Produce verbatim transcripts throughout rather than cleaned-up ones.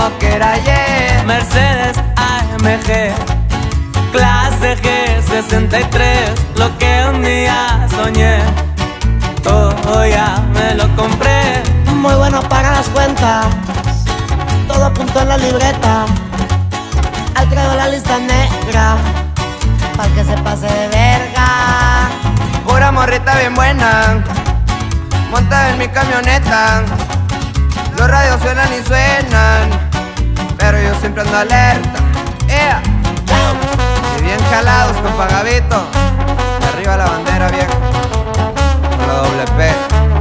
como que era ayer. Mercedes A M G, clase G sesenta y tres, lo que un día soñé, todo ya me lo compré. Muy bueno para las cuentas, todo apuntó en la libreta. Ahí traigo la lista negra, pa'l que se pase de verga. Pura morrita bien buena, montada en mi camioneta. Los radios suenan y suenan, pero yo siempre ando alerta. Yeah. Y bien jalados con Pagavito, de arriba la bandera vieja, con la doble P.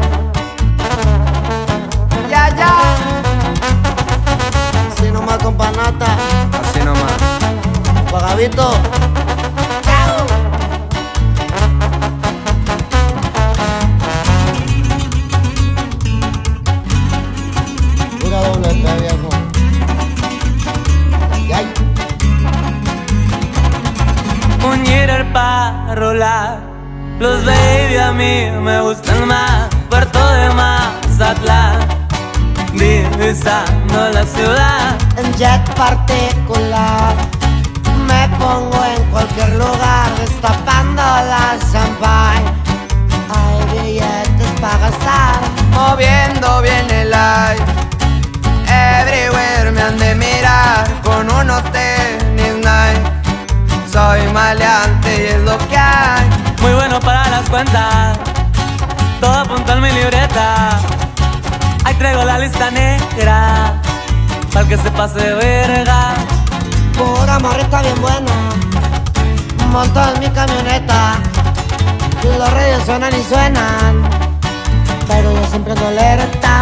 Ya, ya. Así nomás con panata, Así nomás. Pagavito. Chao. Pura doble P, viejo. Ay, ay. Un Jeter para rolar, los baby a mí me gustan más. Puerto de Mazatlán, divisando la ciudad. En jet particular me pongo en cualquier lugar, destapando la champagne. Hay billetes para gastar, Moviendo bien el live, everywhere me han de mirar, con unos tenis Nike. Soy maleante y es lo que hay. Muy bueno para las cuentas, todo apunta en mi libreta. Ahí traigo la lista negra, para que se pase de verga. pura morrita bien buena, monto en mi camioneta. Los radios suenan y suenan, pero yo siempre ando alerta.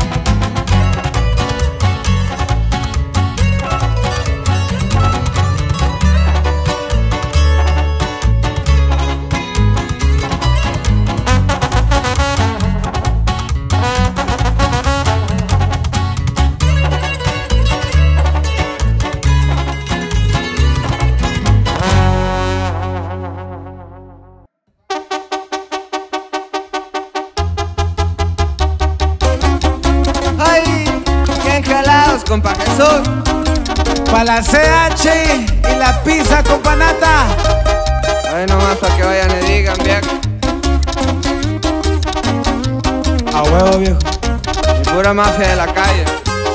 Compa Jesús, Pa' la C H y la pizza con panata. ahí nomás para que vayan y digan, viejo. A huevo, viejo. Y pura mafia de la calle.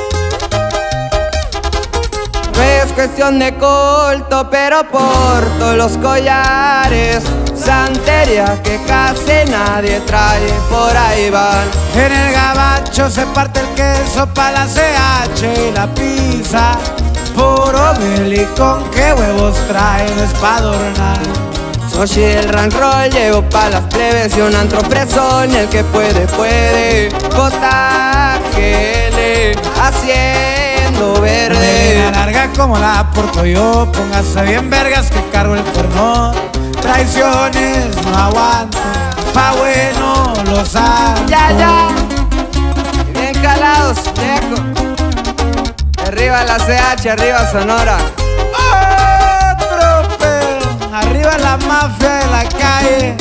No es cuestión de culto, pero porto los collares, santería que casi nadie trae, por ahí van. En el gabacho se parte el queso pa' la C H y la pizza. Puro belicón, qué huevos traen, es pa' adornar. Sochi el rank roll, llevo pa' las plebes y un antro fresón. El que puede, puede. J G L haciendo verde. Negra larga como la porto yo, póngase bien vergas que cargo el porno. Traiciones no aguanto, pa' bueno los hago. Ya, ya. Bien calados, viejo. Arriba la C H, arriba Sonora. Otro pedo, arriba la mafia de la calle.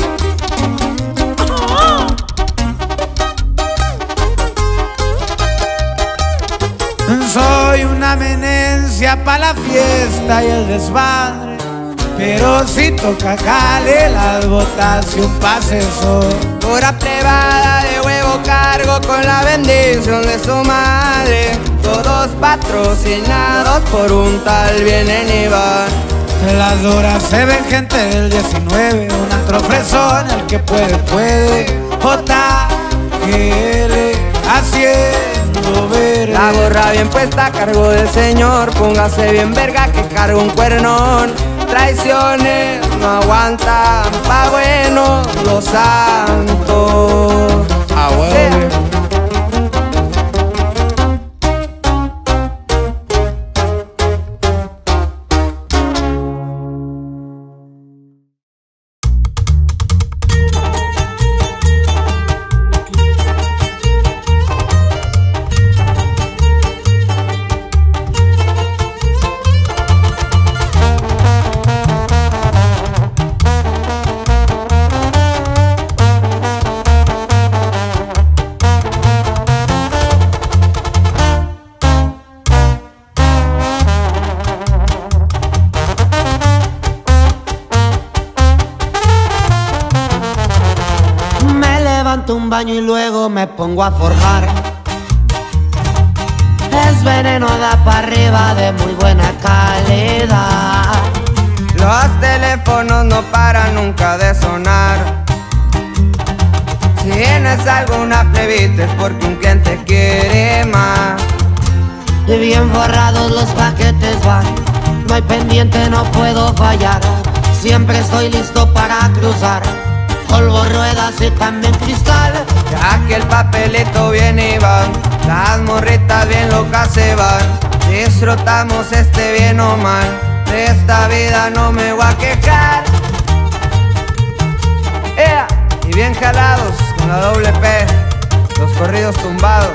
Soy una amenencia pa' la fiesta y el desmadre, pero si toca jale las botas y un pase sol. Pura privada de huevo cargo con la bendición de su madre. Todos patrocinados por un tal vienen y van. En las horas se ven gente del diecinueve, un antro fresón, el que puede, puede. J G L haciendo verde. La gorra bien puesta a cargo del señor, póngase bien verga que cargo un cuernón. Traiciones no aguantan, pa' bueno los santos. A huevo, Sí. aguanto un baño y luego me pongo a forjar. Es veneno, da para arriba de muy buena calidad. Los teléfonos no paran nunca de sonar. Si tienes alguna plebita es porque un cliente quiere más. Y bien forrados los paquetes van, no hay pendiente, no puedo fallar. Siempre estoy listo para cruzar, polvo, ruedas y también cristal. Ya que el papelito viene y va, las morritas bien locas se van. Disfrutamos este bien o mal, de esta vida no me voy a quejar. ¡Ea! Y bien jalados con la doble P, los corridos tumbados.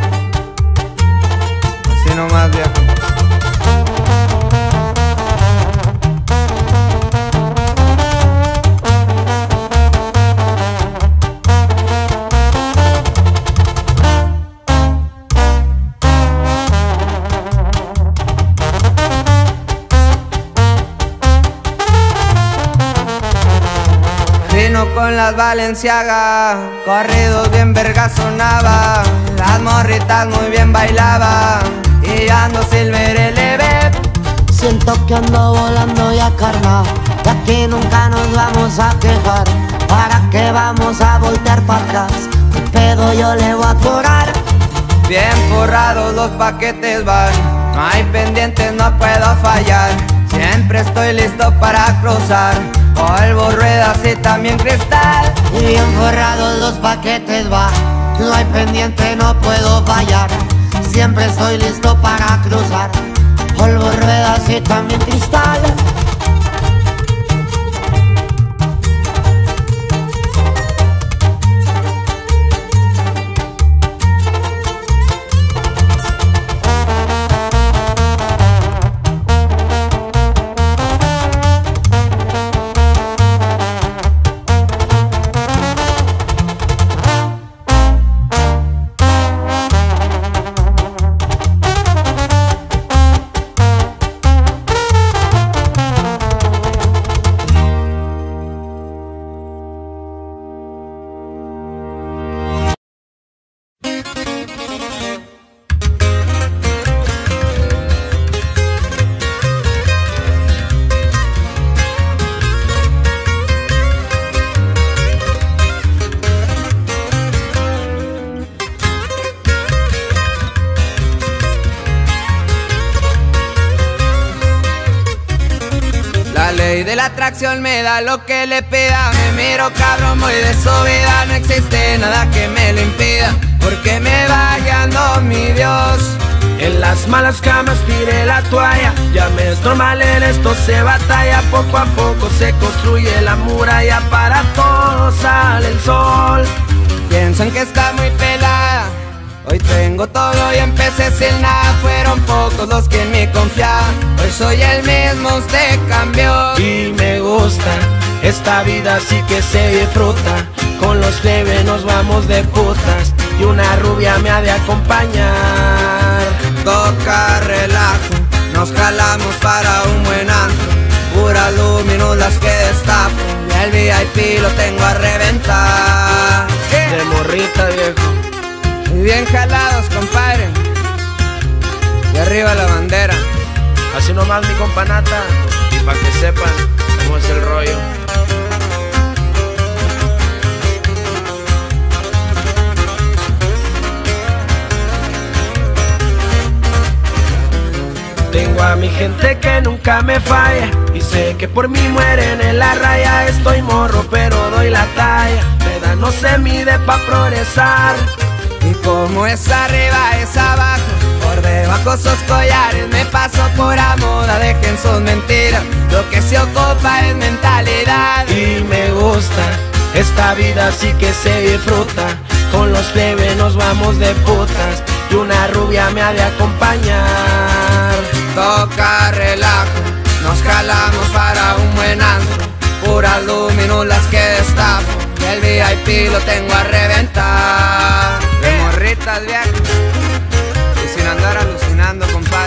Así nomás, viejo. Con las Balenciaga, corridos bien verga sonaba, las morritas muy bien bailaban y ando Silver L B. Siento que ando volando ya, carnal, de aquí nunca nos vamos a quejar. ¿Para qué vamos a voltear para atrás? ¿Qué pedo yo le voy a cobrar? Bien forrados los paquetes van, no hay pendientes, no puedo fallar. Siempre estoy listo para cruzar, polvo, ruedas y también cristal. Y bien forrados los paquetes va, no hay pendiente, no puedo fallar. Siempre estoy listo para cruzar, polvo, ruedas y también cristal. De la atracción me da lo que le pida. Me miro cabrón, voy de su vida. No existe nada que me lo impida, porque me va guiando mi Dios. En las malas camas tiré la toalla. Ya me es normal, en esto se batalla. Poco a poco se construye la muralla. Para todos sale el sol. Piensan que está muy pelada, hoy tengo todo y empecé sin nada. Fueron pocos los que me confiaban, hoy soy el mismo, usted cambió. Y me gusta, esta vida sí que se disfruta. Con los plebes nos vamos de putas y una rubia me ha de acompañar. Toca relajo, nos jalamos para un buen antro. Pura luminous las que destapo, y el V I P lo tengo a reventar. De morrita, viejo. Y bien jalados, compadre, y arriba la bandera. Así nomás, mi companata, y pa' que sepan cómo es el rollo. Tengo a mi gente que nunca me falla, y sé que por mí mueren en la raya. Estoy morro pero doy la talla, la edad no se mide pa' progresar. Y como es arriba es abajo, por debajo sus collares. Me paso por a moda, dejen sus mentiras, lo que se ocupa es mentalidad. Y me gusta, esta vida sí que se disfruta. Con los plebes nos vamos de putas y una rubia me ha de acompañar. Toca relajo, nos jalamos para un buen antro. Puras luminous las que destapo, y el V I P lo tengo a reventar. De morritas viejas y sin andar alucinando, compadre.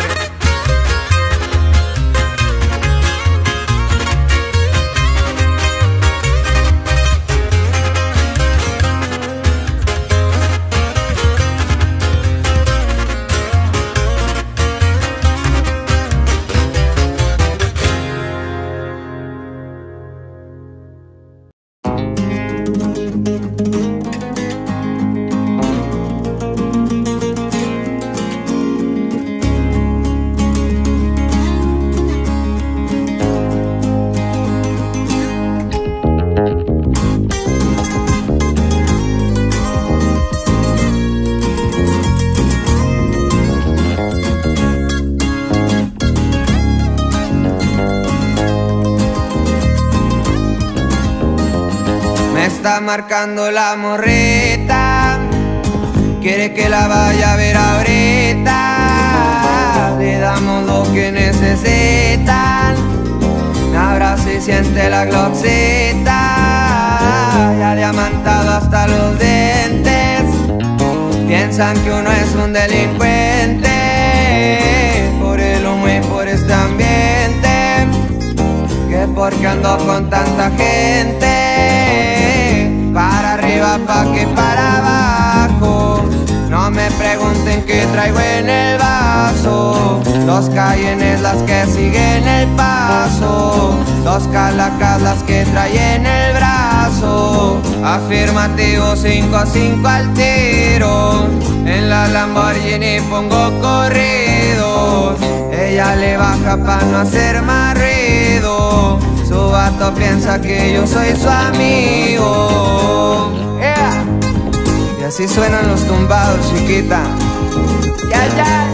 está marcando la morrita, quiere que la vaya a ver ahorita. Le damos lo que necesitan, me abraza y siente la gloxita. Ya diamantado hasta los dientes, piensan que uno es un delincuente por el humo y por este ambiente, que porque ando con tanta gente. Para arriba, pa' que para abajo, no me pregunten qué traigo en el vaso. Dos Cayennes las que siguen el paso, dos Calacas las que trae en el brazo. Afirmativo, cinco a cinco al tiro, en la Lamborghini pongo corridos. Ella le baja pa' no hacer más ruido, su vato piensa que yo soy su amigo. Yeah. Y así suenan los tumbados, chiquita. Ya, ya.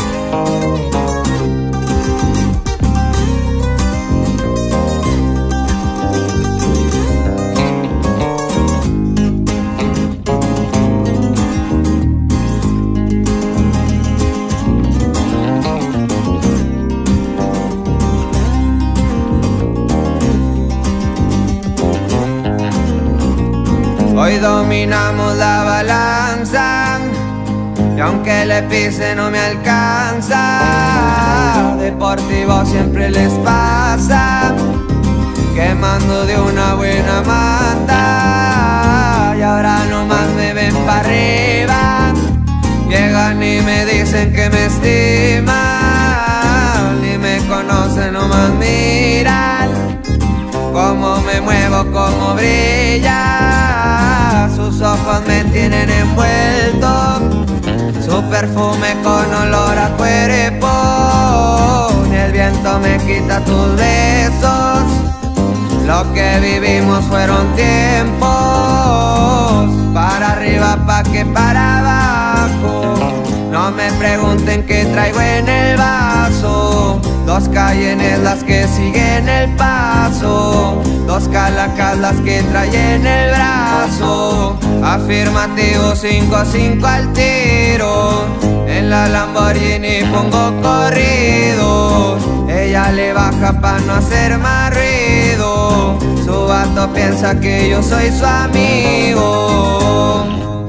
Hoy dominamos la balanza, y aunque le pise no me alcanza. Deportivo siempre les pasa, quemando de una buena mata. Y ahora nomás me ven pa' arriba, llegan y me dicen que me estiman. Ni me conocen, nomás miran cómo me muevo, cómo brilla. Sus ojos me tienen envuelto, su perfume con olor a cuerpo. Ni el viento me quita tus besos, lo que vivimos fueron tiempos. Para arriba, pa' que para abajo, no me pregunten qué traigo en el vaso. Dos Cayennes las que siguen el paso, dos Calacas las que trae en el brazo. Afirmativo, cinco a cinco al tiro, en la Lamborghini pongo corridos. Ella le baja pa' no hacer más ruido, su vato piensa que yo soy su amigo.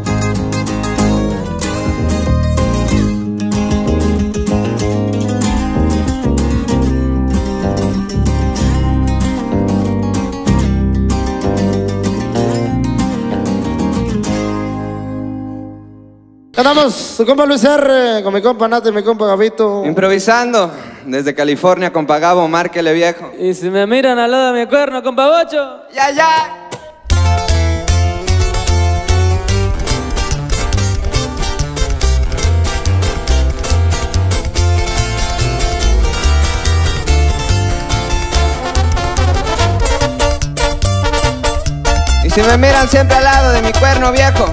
Cantamos su compa Luis R, con mi compa Nata y mi compa Gabito. Improvisando desde California, compa Gabo, márquele viejo. Y si me miran al lado de mi cuerno, compa Bocho. Ya, ya. Y si me miran siempre al lado de mi cuerno viejo.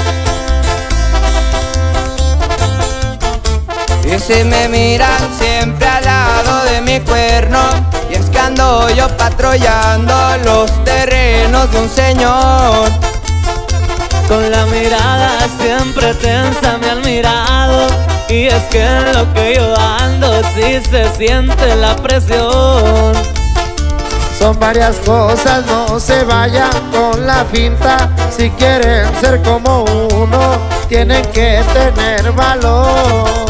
Y si me miran siempre al lado de mi cuerno, y es que ando yo patrullando los terrenos de un señor. Con la mirada siempre tensa me han mirado, y es que en lo que yo ando sí se siente la presión. Son varias cosas, no se vayan con la finta. Si quieren ser como uno, tienen que tener valor.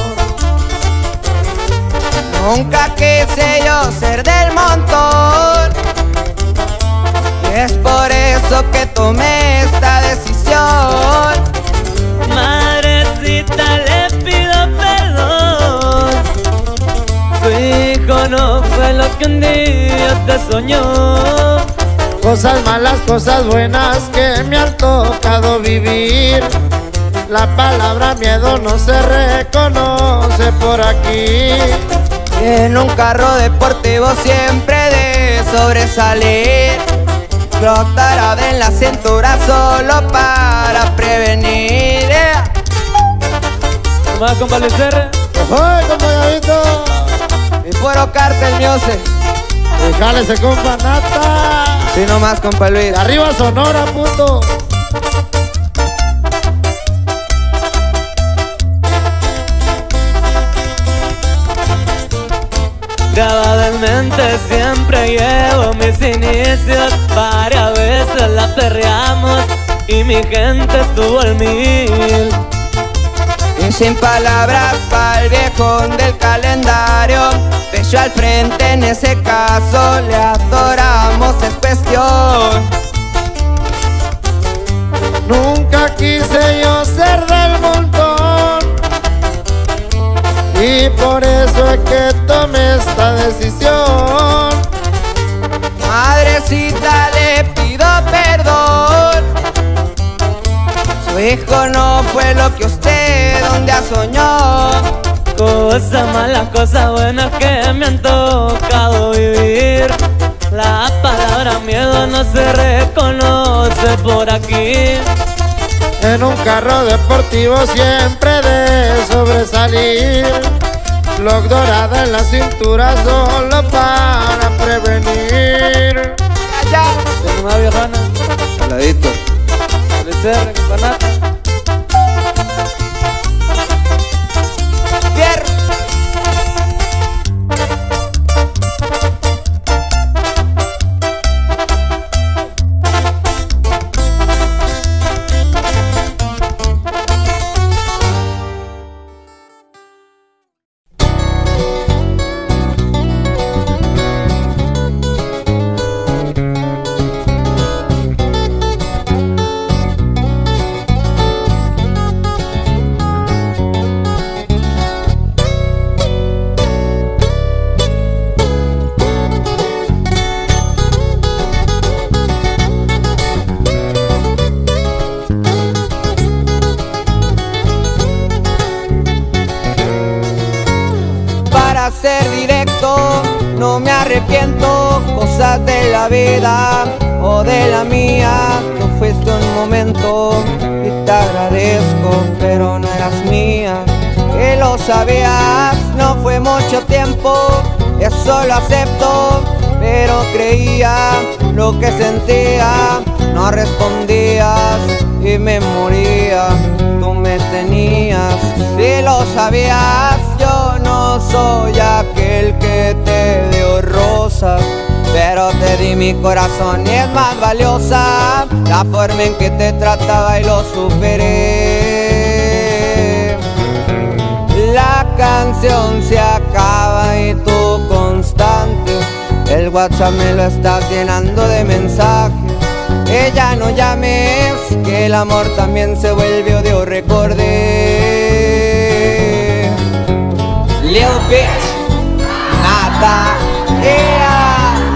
Nunca quise yo ser del montón, y es por eso que tomé esta decisión. Madrecita, le pido perdón, su hijo no fue lo que un día te soñó. Cosas malas, cosas buenas que me han tocado vivir. La palabra miedo no se reconoce por aquí. En un carro deportivo siempre de sobresalir, flotará en la cintura solo para prevenir. Yeah. ¿Más compa Luis R? ¡Ay, compañerito! Y puro Cartel Music. ¡Déjale ese compa Nata! Sí, nomás, compa Luis. Arriba Sonora, puto. Grabado en mente siempre llevo mis inicios. Varias veces la perreamos y mi gente estuvo al mil. Y sin palabras pa'l viejón del calendario, pecho al frente en ese caso, le adoramos, es cuestión. Nunca quise yo ser del montón y por eso es que tomé esta decisión. Madrecita, le pido perdón. Su hijo no fue lo que usted un día soñó. Cosas malas, cosas buenas que me han tocado vivir. La palabra miedo no se reconoce por aquí. En un carro deportivo siempre de sobresalir. Lock dorada en la cintura solo para prevenir. Allá. De nueva viejana, Saladito. becerra, campanata. Fierro. Ser directo, no me arrepiento, cosas de la vida o de la mía. Tú fuiste un momento y te agradezco, pero no eras mía. Que lo sabías, no fue mucho tiempo, eso lo acepto, pero creía lo que sentía, no respondías y me moría. Tú me tenías, si lo sabías, yo no soy aquel que te dio rosas, pero te di mi corazón y es más valiosa la forma en que te trataba y lo superé. La canción se acaba y tú constante, el WhatsApp me lo estás llenando de mensajes. Ella no llames, que el amor también se vuelve odio, recordé. Lil bitch, nada, yeah.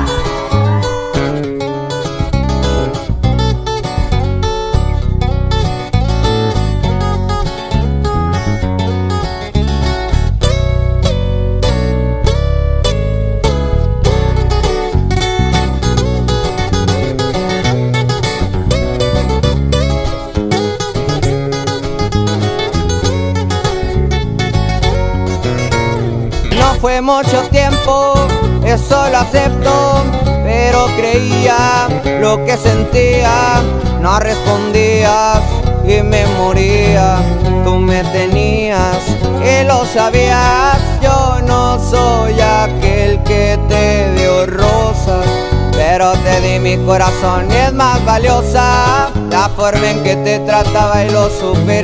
Fue mucho tiempo, eso lo acepto, pero creía lo que sentía, no respondías y me moría. Tú me tenías y lo sabías, yo no soy aquel que te dio rosas, pero te di mi corazón y es más valiosa la forma en que te trataba y lo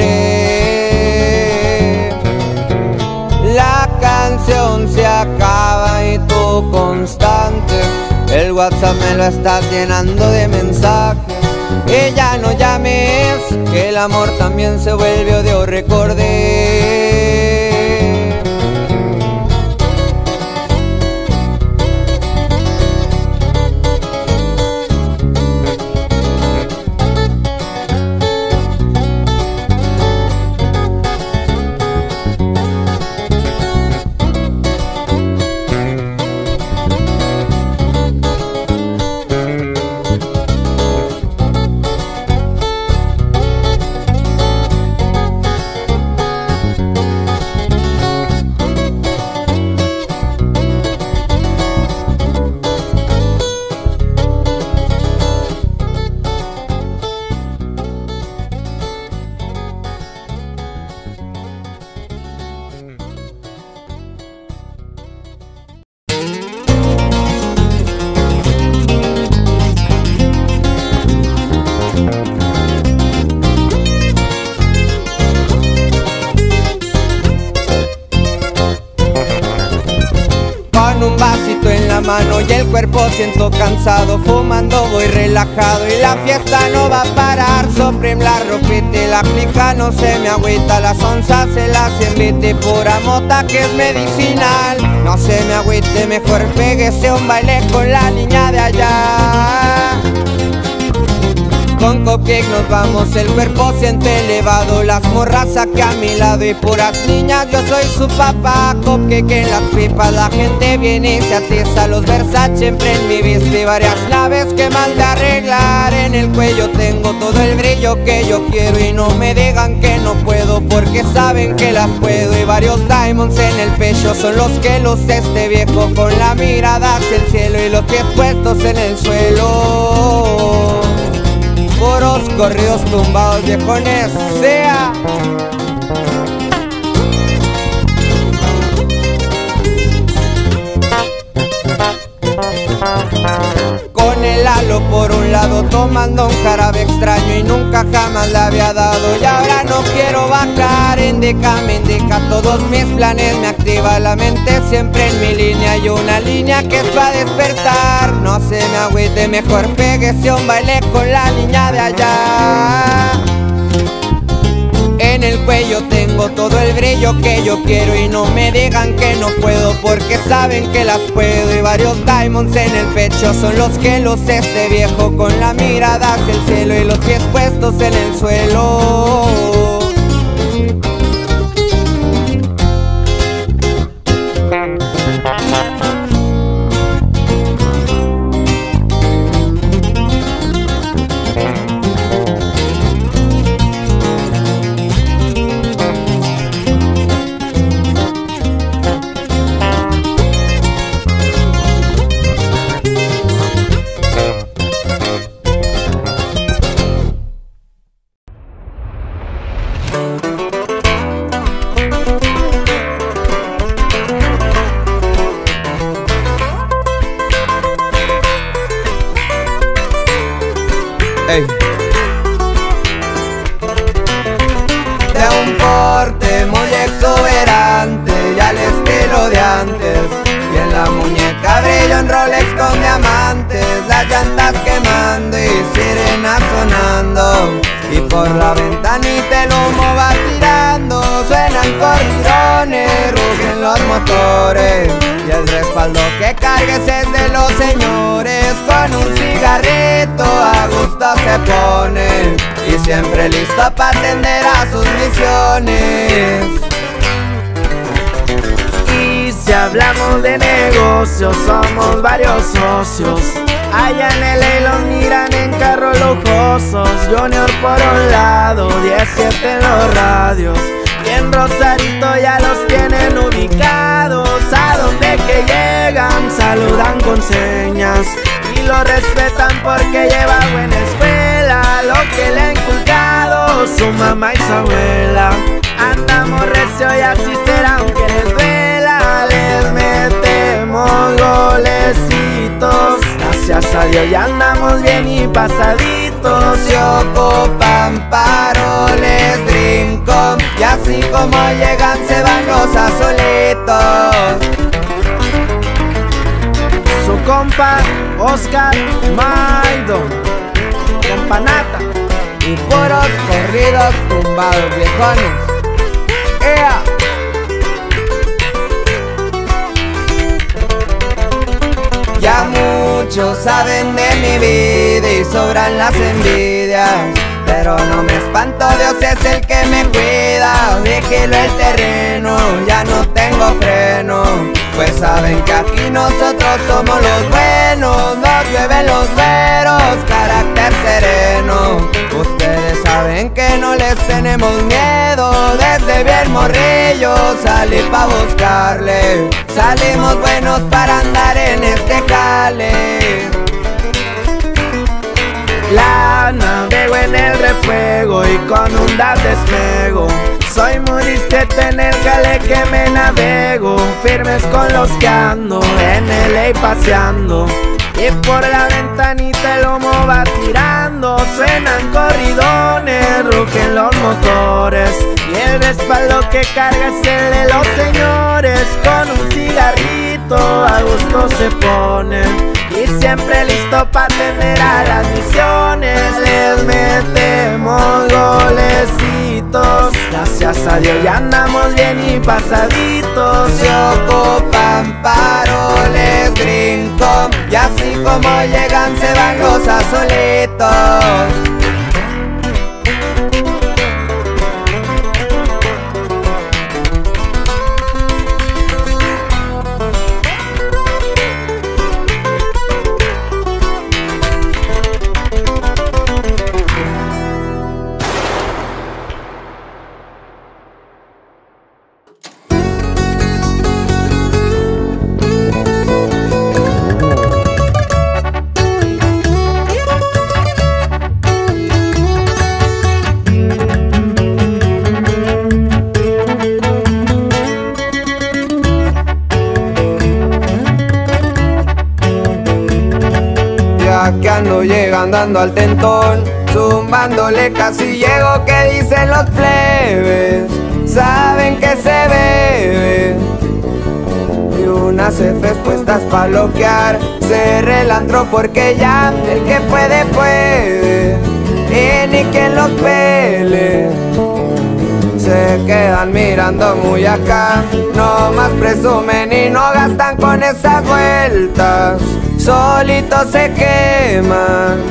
superé. La canción se acaba y tú constante, el WhatsApp me lo estás llenando de mensajes. Y ya no llames, que el amor también se vuelve odio, recordé. la mano y el cuerpo siento cansado. Fumando voy relajado y la fiesta no va a parar. Supreme la ropita y la clica no se me agüita. Las onzas se las invite, pura mota que es medicinal. No se me agüite, mejor péguese un baile con la niña de allá. Con Cupcake nos vamos, el cuerpo siente elevado. Las morras aquí a mi lado y puras niñas, yo soy su papá. Cupcake en las pipas, la gente viene y se atiza. Los Versace siempre en mi vista y varias naves que mandé a arreglar. En el cuello tengo todo el brillo que yo quiero y no me digan que no puedo, porque saben que las puedo. Y varios diamonds en el pecho son los que luce este viejo, con la mirada hacia el cielo y los pies puestos en el suelo. Puros corridos tumbados, viejones, sea. Con el halo por un lado, tomando un jarabe extraño y nunca jamás le había dado. Y ahora no quiero bajar, indica, me indica todos mis planes. Me activa la mente siempre en mi línea y una línea que es para despertar. No se me agüite, mejor péguese un baile con la niña de allá. En el cuello tengo todo el brillo que yo quiero y no me digan que no puedo, porque saben que las puedo. Y varios diamonds en el pecho son los que luce este viejo, con la mirada hacia el cielo y los pies puestos en el suelo. Ey. De un porte muy exuberante y al estilo de antes, y en la muñeca brilla un Rolex con diamantes. Las llantas quemando y sirenas sonando, y por la ventanita el humo va tirando. Suenan corridones, rugen los motores, y el respaldo que cargues es de los señores. Con un cigarrito a gusto se pone, y siempre listo para atender a sus misiones. Y si hablamos de negocios, somos varios socios. Allá en L A los miran en carros lujosos. Junior por un lado, diecisiete en los radios, y en Rosarito ya los tienen ubicados. A donde que llegan saludan con señas y lo respetan porque lleva buena escuela, lo que le ha inculcado su mamá y su abuela. Andamos recio y así será aunque les duela. Les metemos golecitos, gracias a Dios ya andamos bien y pasaditos. Se ocupan paroles, brincón, y así como llegan se van los azulitos. Su compa Oscar Maido, compa Nata, y puros corridos tumbados, viejones. ¡Ea! Ya muchos saben de mi vida y sobran las envidias, pero no me espanto, Dios es el que me cuida. Vigilo el terreno, ya no tengo freno, pues saben que aquí nosotros somos los buenos. Nos llueven los veros, carácter sereno. Ustedes saben que no les tenemos miedo. Desde bien morrillo salí pa' buscarle. Salimos buenos para andar en este jale. La navego en el refuego y con un dab despego. Soy muy discreto en el jale que me navego. Firmes con los que ando en L A paseando, y por la ventanita el humo va tirando. Suenan corridones, rugen los motores, y el respaldo que carga es el de los señores. Con un cigarrito a gusto se pone. siempre listo para atender a las misiones. Les metemos golecitos, gracias a Dios ya andamos bien y pasaditos. Se ocupan paroles gringos y así como llegan se van los azulitos. Que ando llegando, ando al tentón, zumbándole casi llego. Que dicen los plebes, saben que se bebe. Y unas Fs puestas pa' bloquear, cerré el antro porque ya el que puede, puede. Y ni quien los pele. Se quedan mirando muy acá, no más presumen y no gastan con esas vueltas. Solitos se queman,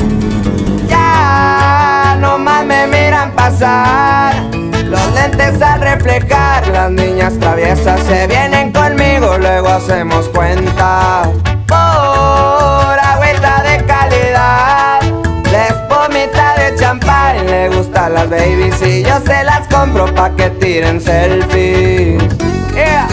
ya nomás me miran pasar. Los lentes al reflejar, las niñas traviesas se vienen conmigo, luego hacemos cuenta. Por agüita de calidad, les pomita de champán. Le gustan las babies y yo se las compro pa' que tiren selfies. Yeah.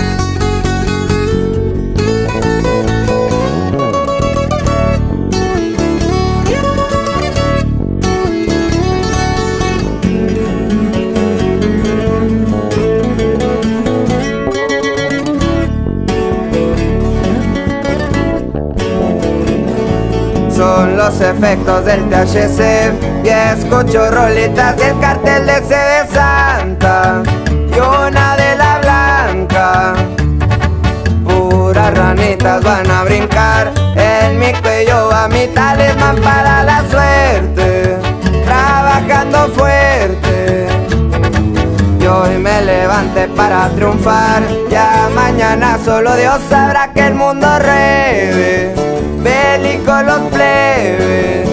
Son los efectos del T H C y escucho rolitas del cartel de C de Santa y una de la blanca. Puras ranitas van a brincar en mi cuello, a mi talismán para la suerte, trabajando fuerte. Y hoy me levanté para triunfar, ya mañana solo Dios sabrá que el mundo reve. Bélicos los plebes,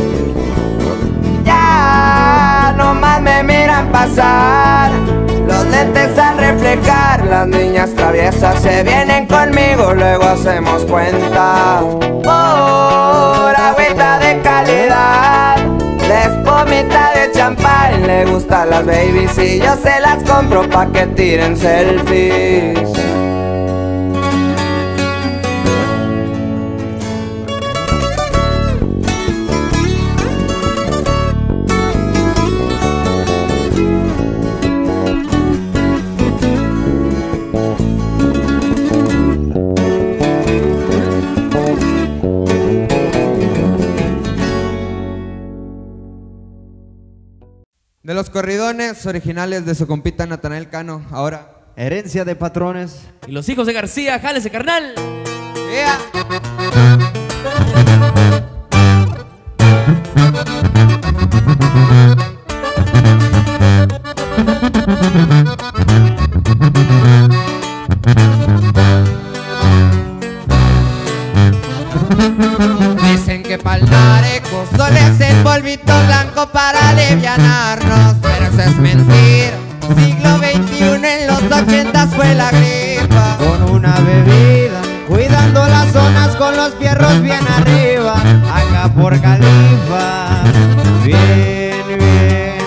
ya nomás me miran pasar. Los lentes al reflejar, las niñas traviesas se vienen conmigo, luego hacemos cuenta. Por agüita de calidad, les pomita de champán. Le gustan las babies y yo se las compro pa' que tiren selfies. De los corridones originales de su compita Natanael Cano, ahora Herencia de Patrones. Y los hijos de García, jálese carnal. yeah. Dicen que pa'l nareco solo es el polvito blanco para alivianarnos, pero eso es mentira. Siglo veintiuno, en los ochentas fue la gripa. Con una bebida, cuidando las zonas con los fierros bien arriba. Acá por Califa, bien, bien,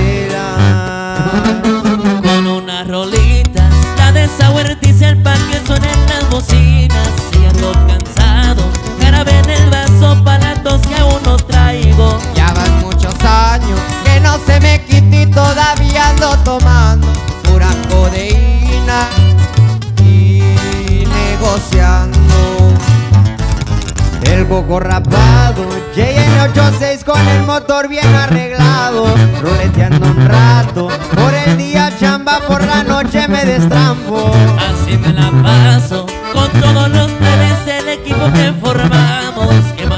vida. Con unas rolitas, la de Sauerticia, pa' que suenen las bocinas. Y ando cansado, jarabe en el vaso pa' la tos que aún no traigo. Ya van muchos años que no se me quita y todavía ando tomando pura codeína y negociando. El coco rapado, J N ochenta y seis con el motor bien arreglado. Ruleteando un rato, por el día chamba, por la noche me destrampo. Así me la paso, con todos los plebes del equipo que formamos. Que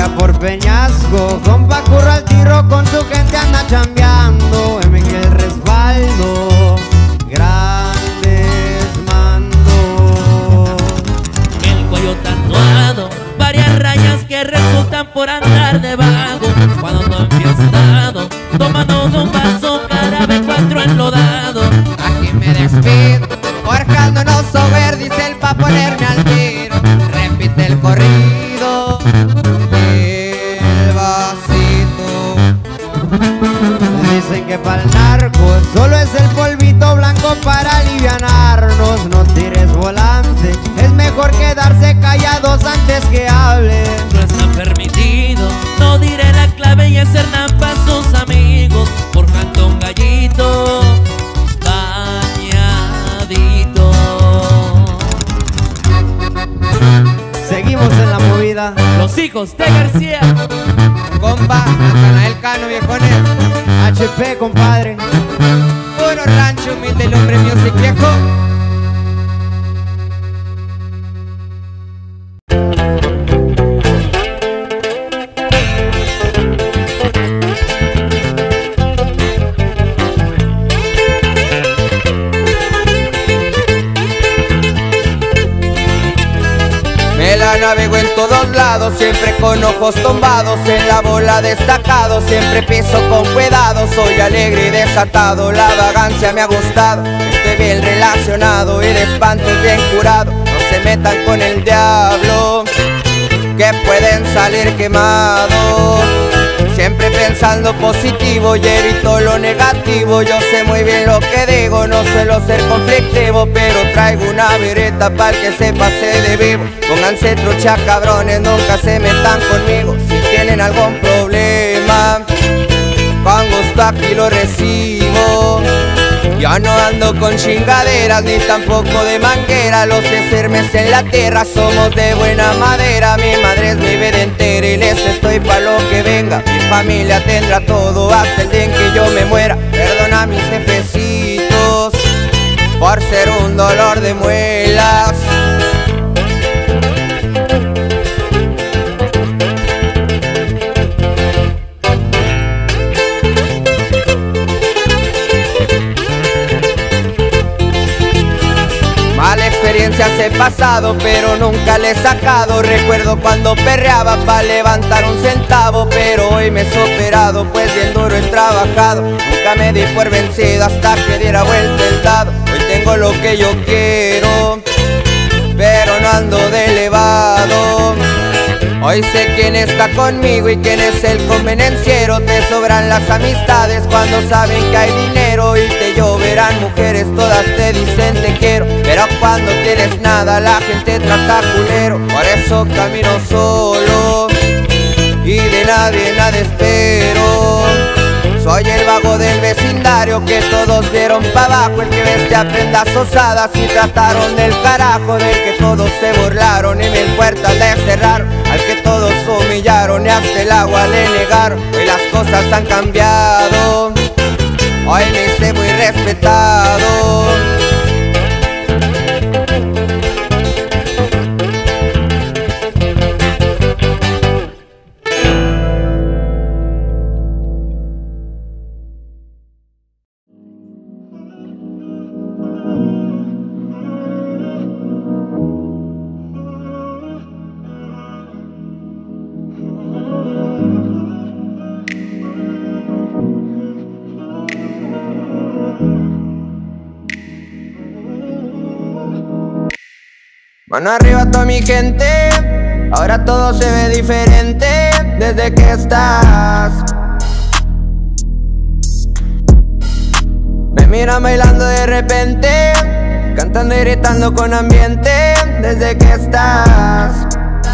allá por Peñasco, compa curro al tiro con su gente anda chambeando. M que el respaldo, grandes mandos. El cuello tatuado, varias rayas que resultan por andar de vago. Cuando ando enfiestado, tomando un vaso, cara de cuatro enlodado. Aquí me despido, forjando no sober, dice el pa' ponerme al tiro. Repite el corrido, el vasito. Dicen que pa'l narco solo es el polvito blanco para alivianarnos. No tires volante, es mejor quedarse callados antes que hablen. No está permitido, no diré la clave y hacer nada a sus amigos. Forjando un gallito bañadito. Seguimos en la movida. Los hijos de García. Compa, Natanael Cano, viejones. H P, compadre. Puro rancho, humilde, el hombre music viejo. Me la navego en todos lados, siempre con ojos tombados, en la bola destacado, siempre piso con cuidado. Soy alegre y desatado, la vagancia me ha gustado. Estoy bien relacionado y de espantos bien curado. No se metan con el diablo, que pueden salir quemados. Siempre pensando positivo y evito lo negativo. Yo sé muy bien lo que digo, no suelo ser conflictivo, pero traigo una vireta para que se pase de vivo. Pónganse trucha cabrones, nunca se metan conmigo. Si tienen algún problema, con gusto aquí lo recibo. Ya no ando con chingaderas ni tampoco de manguera. Los esermes en la tierra somos de buena madera. Mi madre es mi vida entera y les estoy pa' lo que venga. Mi familia tendrá todo hasta el día en que yo me muera. Perdona a mis jefecitos por ser un dolor de muelas. Mala experiencias he pasado, pero nunca le he sacado. Recuerdo cuando perreaba pa' levantar un centavo, pero hoy me he superado, pues bien duro he trabajado. Nunca me di por vencido hasta que diera vuelta el dado. Hoy tengo lo que yo quiero, pero no ando de elevado. Hoy sé quién está conmigo y quién es el convenenciero. Te sobran las amistades cuando saben que hay dinero, y te lloverán mujeres, todas te dicen te quiero, pero cuando tienes nada la gente trata culero. Por eso camino solo y de nadie nada espero. Soy el vago del vecindario que todos vieron pa' abajo, el que vestía prendas osadas y trataron del carajo, del que todos se burlaron y mil puertas le cerraron, al que todos humillaron y hasta el agua le negaron. Hoy las cosas han cambiado, hoy me hice muy respetado. Mano arriba toda mi gente, ahora todo se ve diferente desde que estás. Me miran bailando de repente, cantando y gritando con ambiente desde que estás.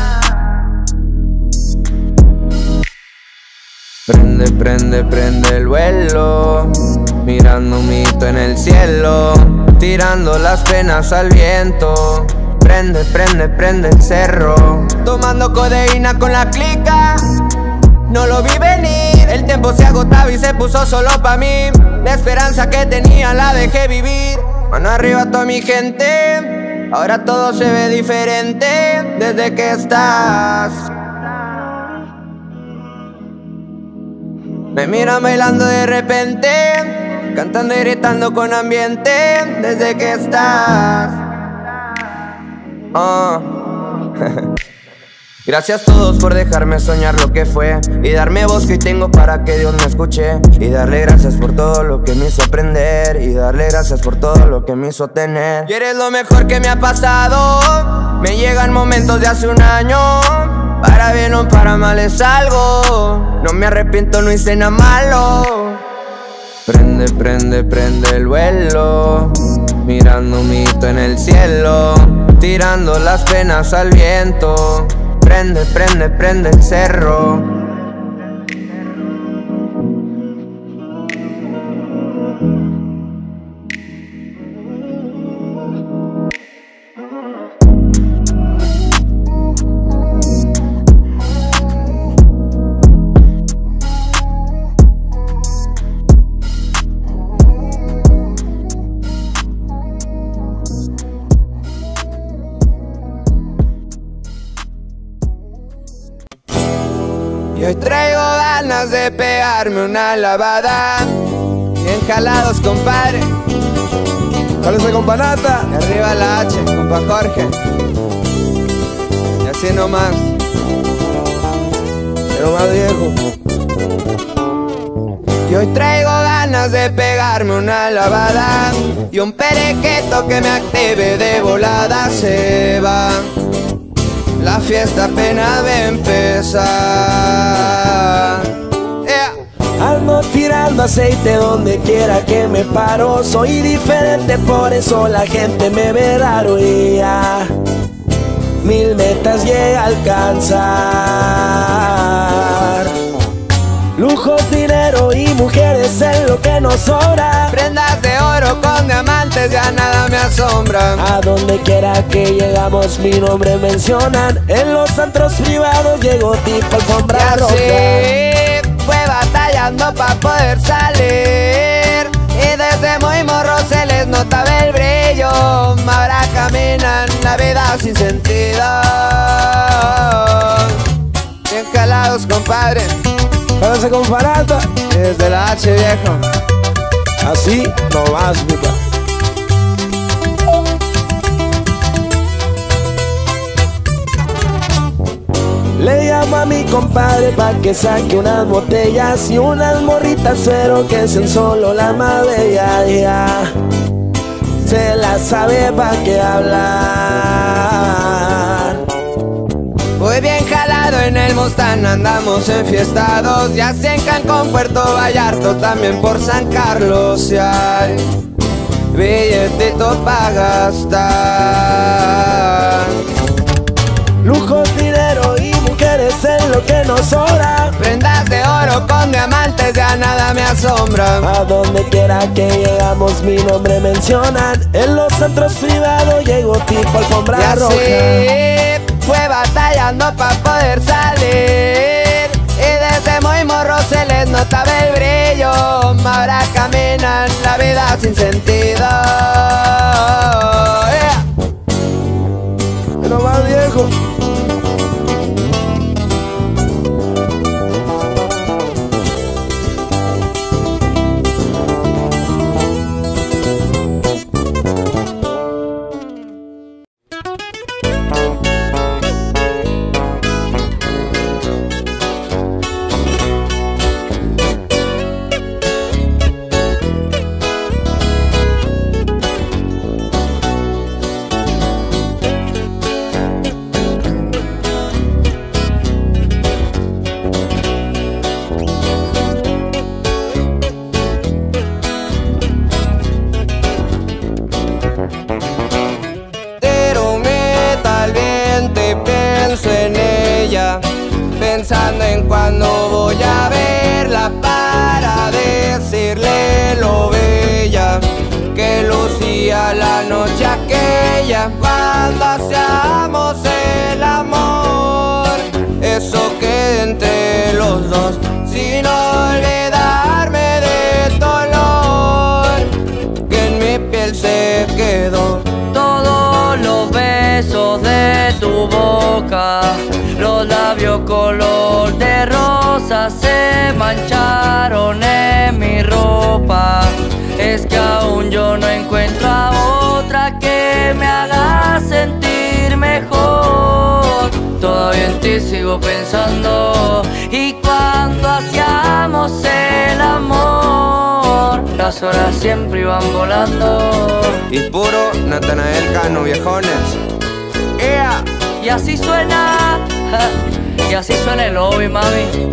Prende, prende, prende el vuelo, mirando un mito en el cielo, tirando las penas al viento. Prende, prende, prende el cerro, tomando codeína con la clica. No lo vi venir, el tiempo se agotaba y se puso solo pa' mí. La esperanza que tenía la dejé vivir. Mano arriba toda mi gente, ahora todo se ve diferente desde que estás. Me miran bailando de repente, cantando y gritando con ambiente, desde que estás. Oh. Gracias a todos por dejarme soñar lo que fue y darme voz que hoy tengo para que Dios me escuche. Y darle gracias por todo lo que me hizo aprender, y darle gracias por todo lo que me hizo tener. Y eres lo mejor que me ha pasado. Me llegan momentos de hace un año, para bien o para mal es algo. No me arrepiento, no hice nada malo. Prende, prende, prende el vuelo, mirando un mito en el cielo, tirando las penas al viento. Prende, prende, prende el cerro. Y hoy traigo ganas de pegarme una lavada. Bien jalados, compadre. Cálese, compa Nata. Y arriba la H, compa Jorge. Y así nomás. Pero más viejo. Y hoy traigo ganas de pegarme una lavada y un perequeto que me active de volada. Se va, la fiesta apenas va a empezar. Yeah. Ando tirando aceite donde quiera que me paro. Soy diferente, por eso la gente me ve raro. Y ya mil metas llega a alcanzar. Lujos, dinero y mujeres es lo que nos sobra. Prendas de oro con diamantes, ya nada me asombra. A donde quiera que llegamos mi nombre mencionan. En los antros privados llego tipo alfombra roja. Fue batallando pa' poder salir, y desde muy morro se les notaba el brillo. Ahora caminan la vida sin sentido. Bien calados, compadre. Cálese, compa Nata. Desde la H, viejo. Así no vas, mica. Le llamo a mi compadre pa' que saque unas botellas y unas morritas, pero que sean solo las más bellas. Ya se la sabe pa' qué hablar. Muy bien jalado en el Mustang, andamos enfiestados. Ya sea en Cancún, Puerto Vallarto, también por San Carlos. Y hay billetito pa' gastar. Lujos, dinero y mujeres es lo que nos sobra. Prendas de oro con diamantes, ya nada me asombra. A donde quiera que llegamos mi nombre mencionan. En los centros privados llego tipo alfombra y así roja. Fue batallando pa' poder salir, y desde muy morro se les notaba el brillo. Ahora caminan la vida sin sentido. Yeah. Pero más viejo. Pensando en cuando voy a verla para decirle lo bella que lucía la noche aquella cuando hacíamos el amor. Eso que entre los dos, sin olvidarme de dolor que en mi piel se quedó. Todos los besos de tu boca, los labios color de rosa se mancharon. pensando. Y cuando hacíamos el amor, las horas siempre iban volando. Y puro Natanael Cano, viejones. ¡Ea! Y así suena, y así suena el lobby, mami.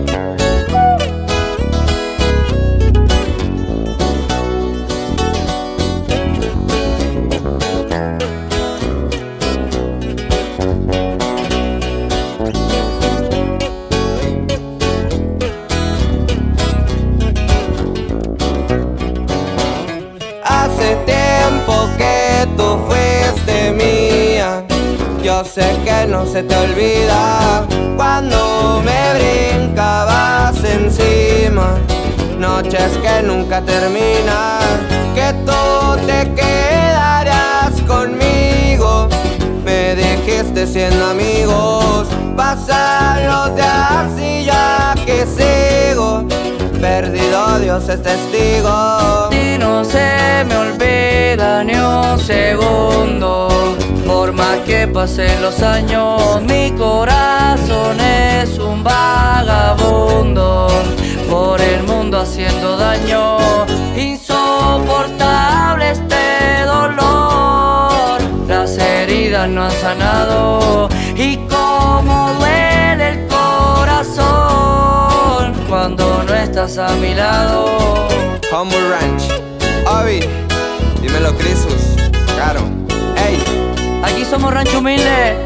Hace tiempo que tú fuiste mía. Yo sé que no se te olvida cuando me brincabas encima. Noches que nunca terminan, que tú te quedarías conmigo. Me dijiste siendo amigos, pasan los días y ya que sigo perdido, Dios es testigo. Y no se me olvida ni un segundo, por más que pasen los años. Mi corazón es un vagabundo, por el mundo haciendo daño. Insoportable este dolor, las heridas no han sanado. Y cómo duele el corazón cuando no estás a mi lado. Humble Ranch, Obi, dímelo Crisus, Caro, ey. Aquí somos Rancho Humilde.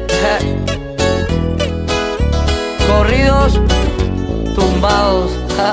Corridos tumbados.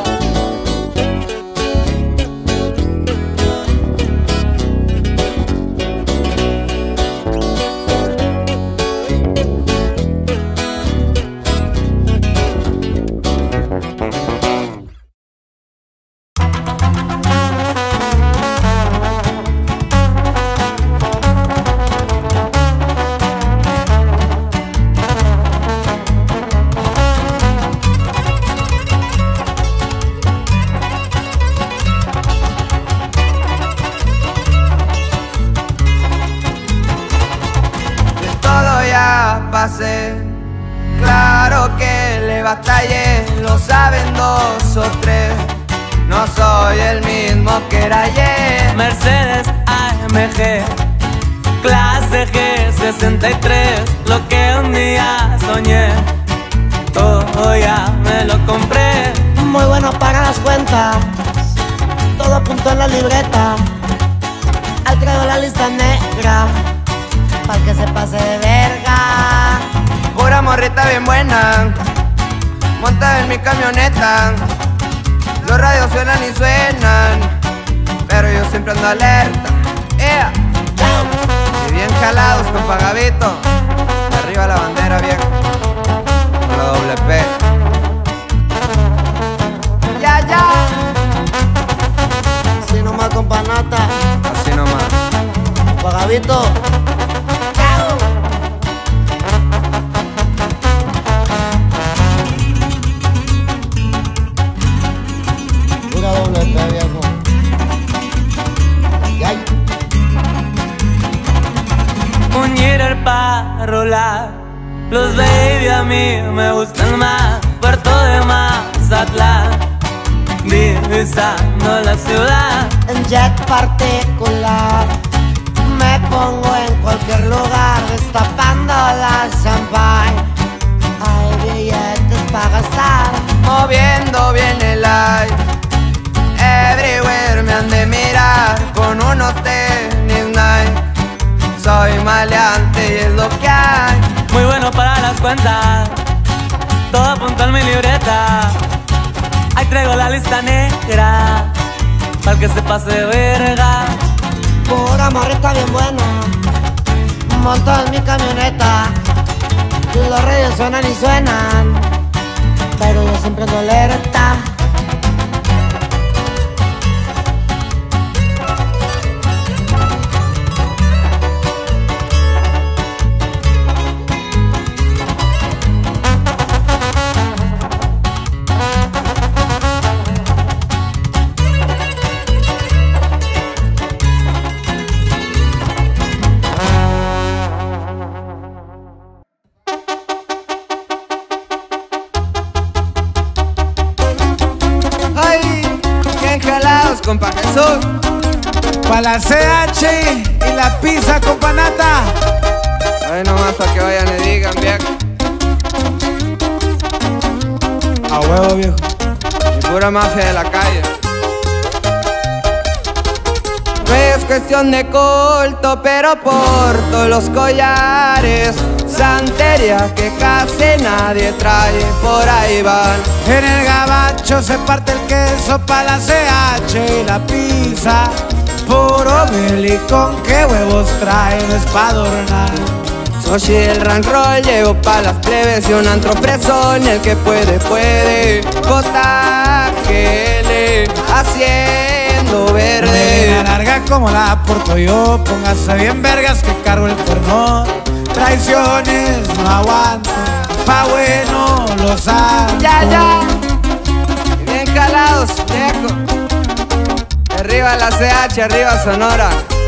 Claro que le batallé, lo saben dos o tres. No soy el mismo que era ayer. Mercedes A M G, clase G sesenta y tres, lo que un día soñé, todo ya me lo compré. Muy bueno para las cuentas, todo apuntó en la libreta. Ahí traigo la lista negra, pa'l que se pase de verga. Pura morrita bien buena, montada en mi camioneta. Los radios suenan y suenan, pero yo siempre ando alerta. ¡Ea! Y bien jalados con Pagavito. Arriba la bandera, viejo. La doble P. ¡Ya, ya! Así nomás con panata. Así nomás. Pagavito. Un hitter para rolar, los baby a mí me gustan más. Puerto de Mazatlán, divisando la ciudad. En jet particular, me pongo en cualquier lugar, destapando la champagne. Hay billetes para gastar, moviendo bien el live. Everywhere me han de mirar con unos tenis Nike. Soy maleante y es lo que hay. Muy bueno para las cuentas, todo apuntó en mi libreta. Ahí traigo la lista negra, para que se pase de verga. Pura morrita bien buena, monto en mi camioneta. Los radios suenan y suenan, pero yo siempre ando alerta. la C H y la pizza con panata. Ahí nomás para que vayan y digan, viejo. A huevo, viejo. Y pura mafia de la calle. No es cuestión de culto, pero porto los collares, santería que casi nadie trae, por ahí van. En el gabacho se parte el queso pa' la C H y la pizza. Puro belicón, qué huevos traen, es pa' adornar. Sochi el rank roll, llevo pa' las plebes y un antro fresón. El que puede, puede. J G L haciendo verde. Melena larga como la porto yo. Póngase bien vergas que cargo el cuerno. Traiciones no aguanto, pa' bueno los santos. Ya, ya. Bien calados, viejo. Arriba la C H, arriba Sonora.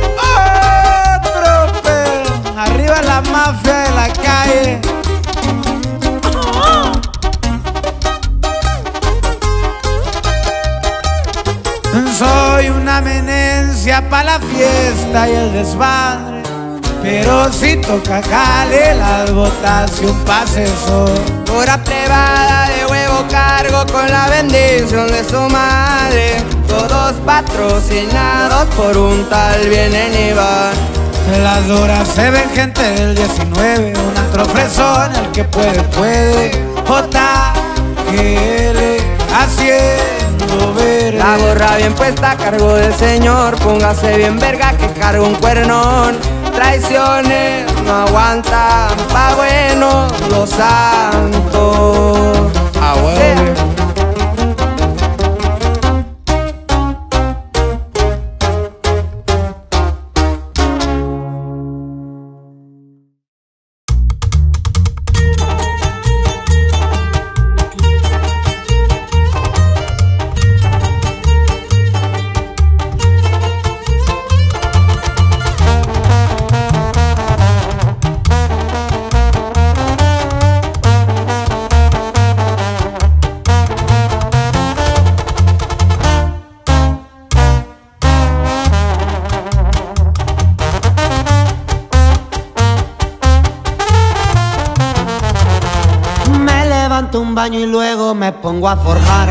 Otro pedo. Arriba la mafia de la calle. Soy una amenencia pa' la fiesta y el desmadre, pero si toca jale las botas y un pase son. Pura privada de huevo cargo con la bendición de su madre. Todos patrocinados por un tal vienen y van. En las duras se ven gente del diecinueve, un antro fresón, el que puede, puede. J G L haciendo verde. La gorra bien puesta a cargo del señor. Póngase bien verga que cargo un cuernón. Traiciones no aguantan, pa' bueno los santos. A huevo, Yeah. Un baño y luego me pongo a forjar.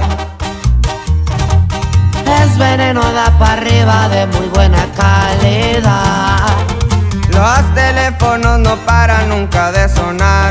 Es veneno, da para arriba de muy buena calidad. Los teléfonos no paran nunca de sonar.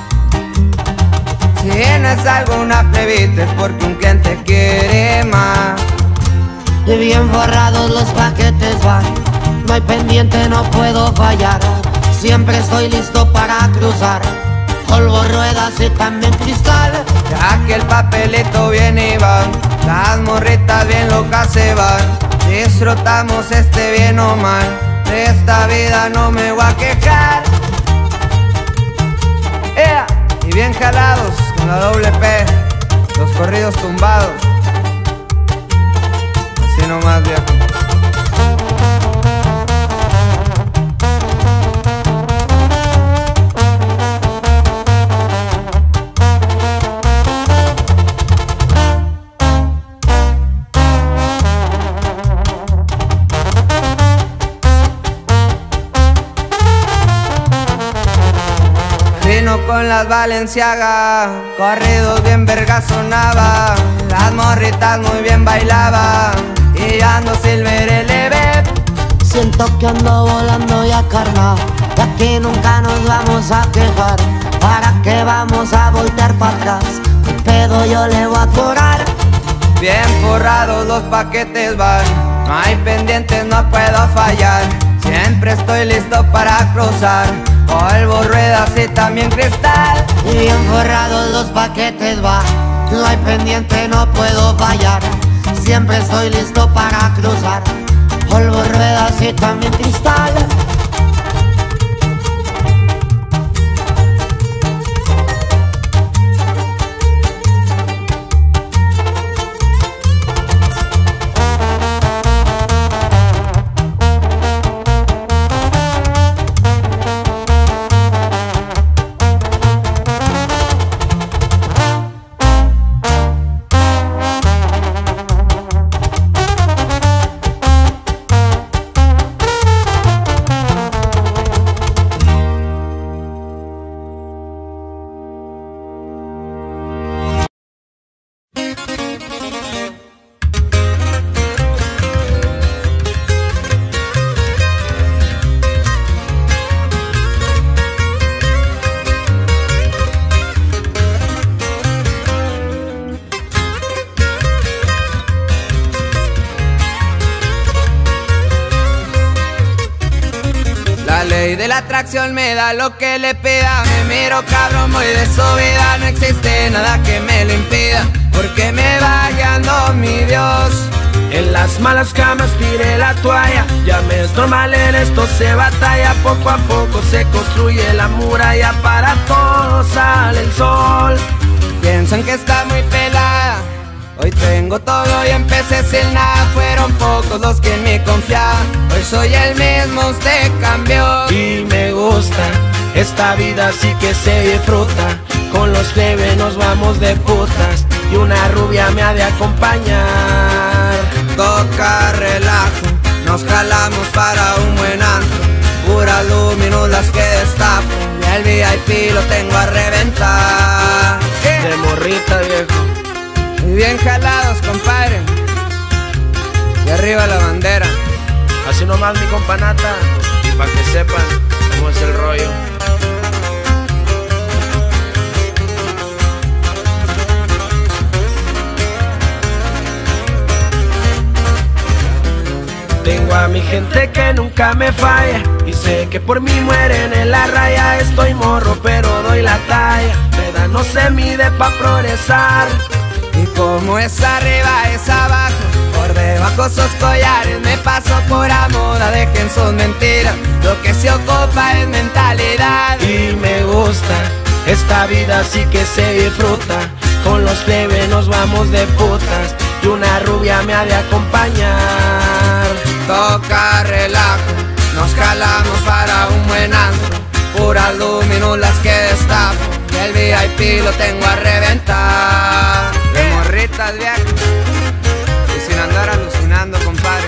Si tienes alguna plebita es porque un cliente quiere más. Y bien forrados los paquetes van. No hay pendiente, no puedo fallar. Siempre estoy listo para cruzar. Polvo, ruedas y también cristal. Ya que el papelito viene y va, las morritas bien locas se van. Disfrutamos este bien o mal, de esta vida no me voy a quejar. ¡Ea! Y bien jalados con la doble P, los corridos tumbados. Así nomás, viejo. Con las Valenciaga, corridos bien verga sonaba. Las morritas muy bien bailaban y ando Silver L B. Siento que ando volando ya carnal. De aquí nunca nos vamos a quejar. ¿Para qué vamos a voltear para atrás? ¿Qué pedo yo le voy a cobrar? Bien forrados los paquetes van. No hay pendientes, no puedo fallar. Siempre estoy listo para cruzar. Polvo, ruedas y también cristal. Y bien forrados los paquetes va. No hay pendiente, no puedo fallar. Siempre estoy listo para cruzar. Polvo, ruedas y también cristal. La ley de la atracción me da lo que le pida. Me miro cabrón, voy de su vida. No existe nada que me lo impida, porque me va guiando mi Dios. En las malas camas tiré la toalla. Ya me es normal, en esto se batalla. Poco a poco se construye la muralla. Para todos sale el sol. Piensan que está muy pelada. Hoy tengo todo y empecé sin nada. Fueron pocos los que en mí confiaban. Hoy soy el mismo, usted cambió. Y me gusta esta vida, así que se disfruta. Con los plebes nos vamos de putas y una rubia me ha de acompañar. Toca relajo, nos jalamos para un buen antro. Pura luminous las que destapo, y el V I P lo tengo a reventar. De morrita, viejo. Y bien jalados, compadre. Y arriba la bandera. Así nomás, mi companata. Y pa' que sepan cómo es el rollo. Tengo a mi gente que nunca me falla, y sé que por mí mueren en la raya. Estoy morro pero doy la talla, la edad no se mide pa' progresar. Y como es arriba es abajo, por debajo esos collares me paso pura moda. Dejen sus mentiras, lo que se ocupa es mentalidad. Y me gusta esta vida, así que se disfruta. Con los plebes nos vamos de putas y una rubia me ha de acompañar. Toca relajo, nos jalamos para un buen antro. Puras luminous las que destapo, y el V I P lo tengo a reventar. De morritas viejas y sin andar alucinando, compadre.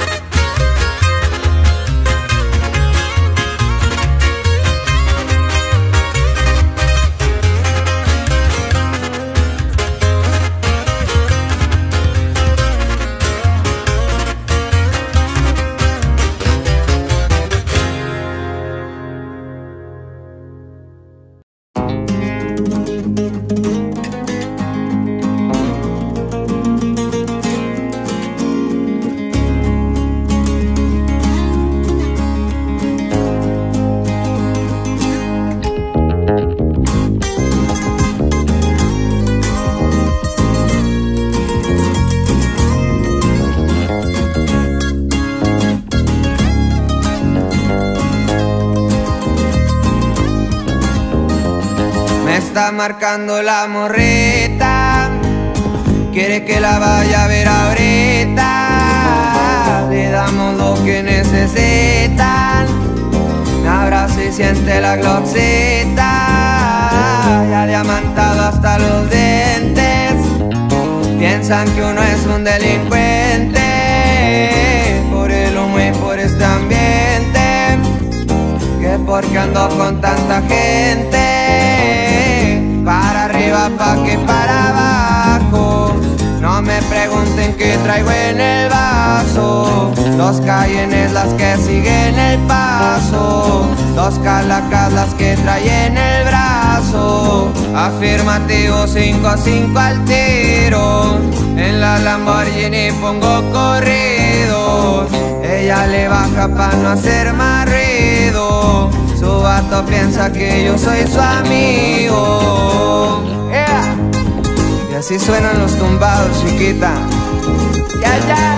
Está marcando la morrita, quiere que la vaya a ver ahorita. Le damos lo que necesitan, un abrazo y siente la glocksita. Ya diamantado hasta los dientes, piensan que uno es un delincuente por el humo y por este ambiente, que porque ando con tanta gente. Para arriba, pa' que para abajo. No me pregunten qué traigo en el vaso. Dos Cayennes las que siguen el paso, dos Calacas las que trae en el brazo. Afirmativo, cinco a cinco al tiro. En la Lamborghini pongo corridos. Ella le baja pa' no hacer más ruido. Su vato piensa que yo soy su amigo. Yeah. Y así suenan los tumbados, chiquita. Ya, ya.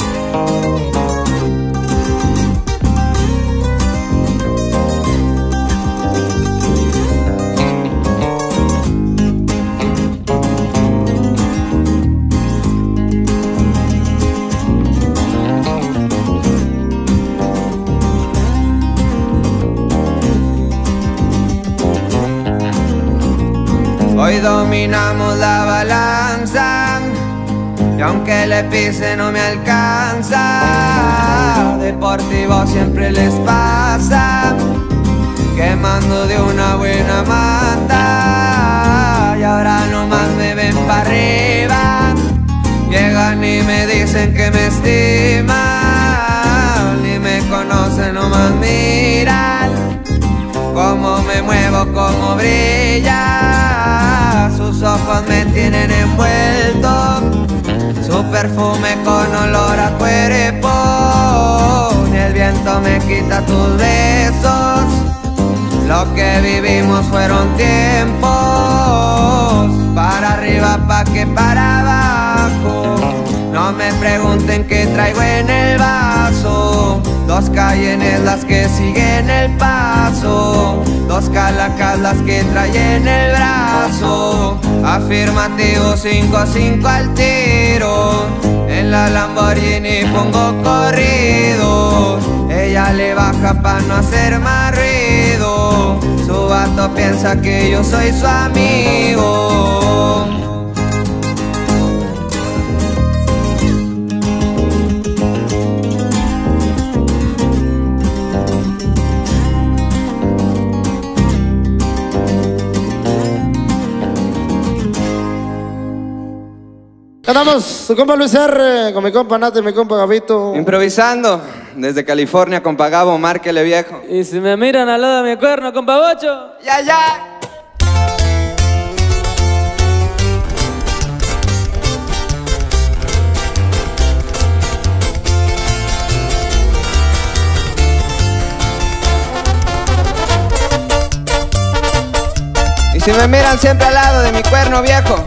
Hoy dominamos la balanza, y aunque le pise no me alcanza. Deportivo siempre les pasa, quemando de una buena mata. Y ahora nomás me ven pa' arriba, llegan y me dicen que me estiman. Ni me conocen, nomás miran cómo me muevo, cómo brilla. Sus ojos me tienen envuelto, su perfume con olor a cuerpo. Ni el viento viento me quita tus besos. Lo que vivimos fueron tiempos, para arriba pa' que para abajo. No me pregunten qué traigo en el vaso. Dos Cayennes las que siguen el paso, dos Calacas las que trae en el brazo. Afirmativo, cinco a cinco al tiro. En la Lamborghini pongo corridos. Ella le baja pa' no hacer más ruido. Su vato piensa que yo soy su amigo. Cantamos su compa Luis R, con mi compa Nato y mi compa Gabito. Improvisando desde California, compa Gabo, márquele viejo. Y si me miran al lado de mi cuerno, compa Bocho. Ya, ya. Y si me miran siempre al lado de mi cuerno viejo.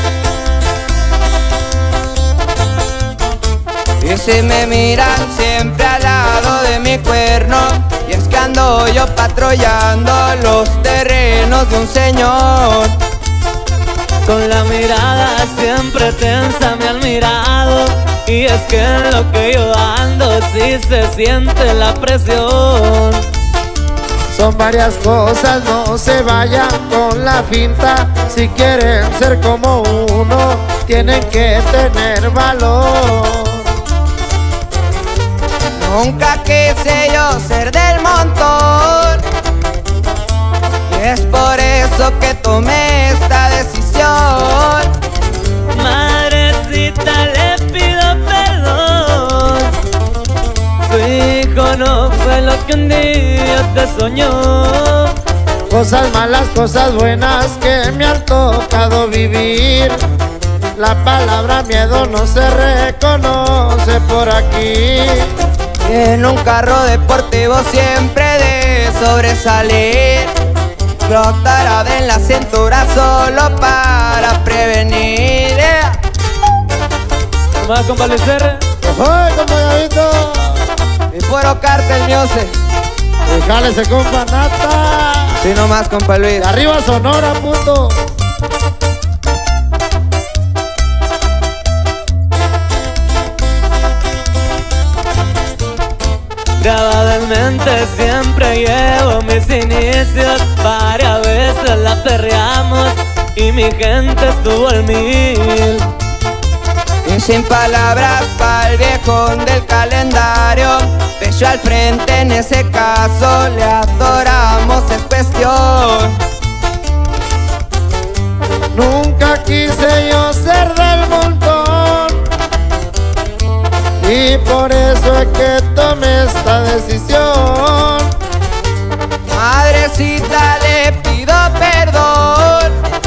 Y si me miran siempre al lado de mi cuerno, y es que ando yo patrullando los terrenos de un señor. Con la mirada siempre tensa me han mirado, y es que en lo que yo ando sí se siente la presión. Son varias cosas, no se vayan con la finta. Si quieren ser como uno, tienen que tener valor. Nunca quise yo ser del montón, y es por eso que tomé esta decisión. Madrecita, le pido perdón. Su hijo no fue lo que un día te soñó. Cosas malas, cosas buenas que me han tocado vivir. La palabra miedo no se reconoce por aquí. En un carro deportivo siempre de sobresalir, flotará en la cintura solo para prevenir. Yeah. Más compa Luis R. ¡Ay, compa Gabito! Y puro Cartel Music. Déjale ese compa Nata. Sí, nomás compa Luis. De arriba Sonora, puto. Grabado en mente siempre llevo mis inicios. Varias veces la perreamos y mi gente estuvo al mil. Y sin palabras pa'l viejón del calendario, pecho al frente en ese caso, le adoramos, es cuestión. Nunca quise yo ser del montón, y por eso es que tomé esta decisión. Madrecita, le pido perdón.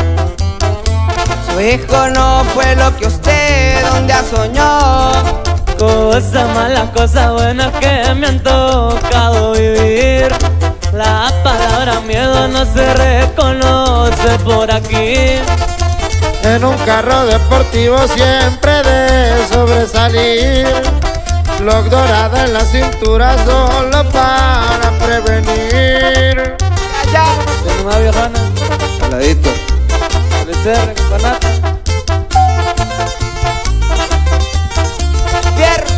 Su hijo no fue lo que usted un día soñó. Cosas malas, cosas buenas que me han tocado vivir. La palabra miedo no se reconoce por aquí. En un carro deportivo siempre de sobresalir. Lock dorada en la cintura solo para prevenir. Ya, Tengo una viejana, saladito. Luis R, compa Nata. Fierro.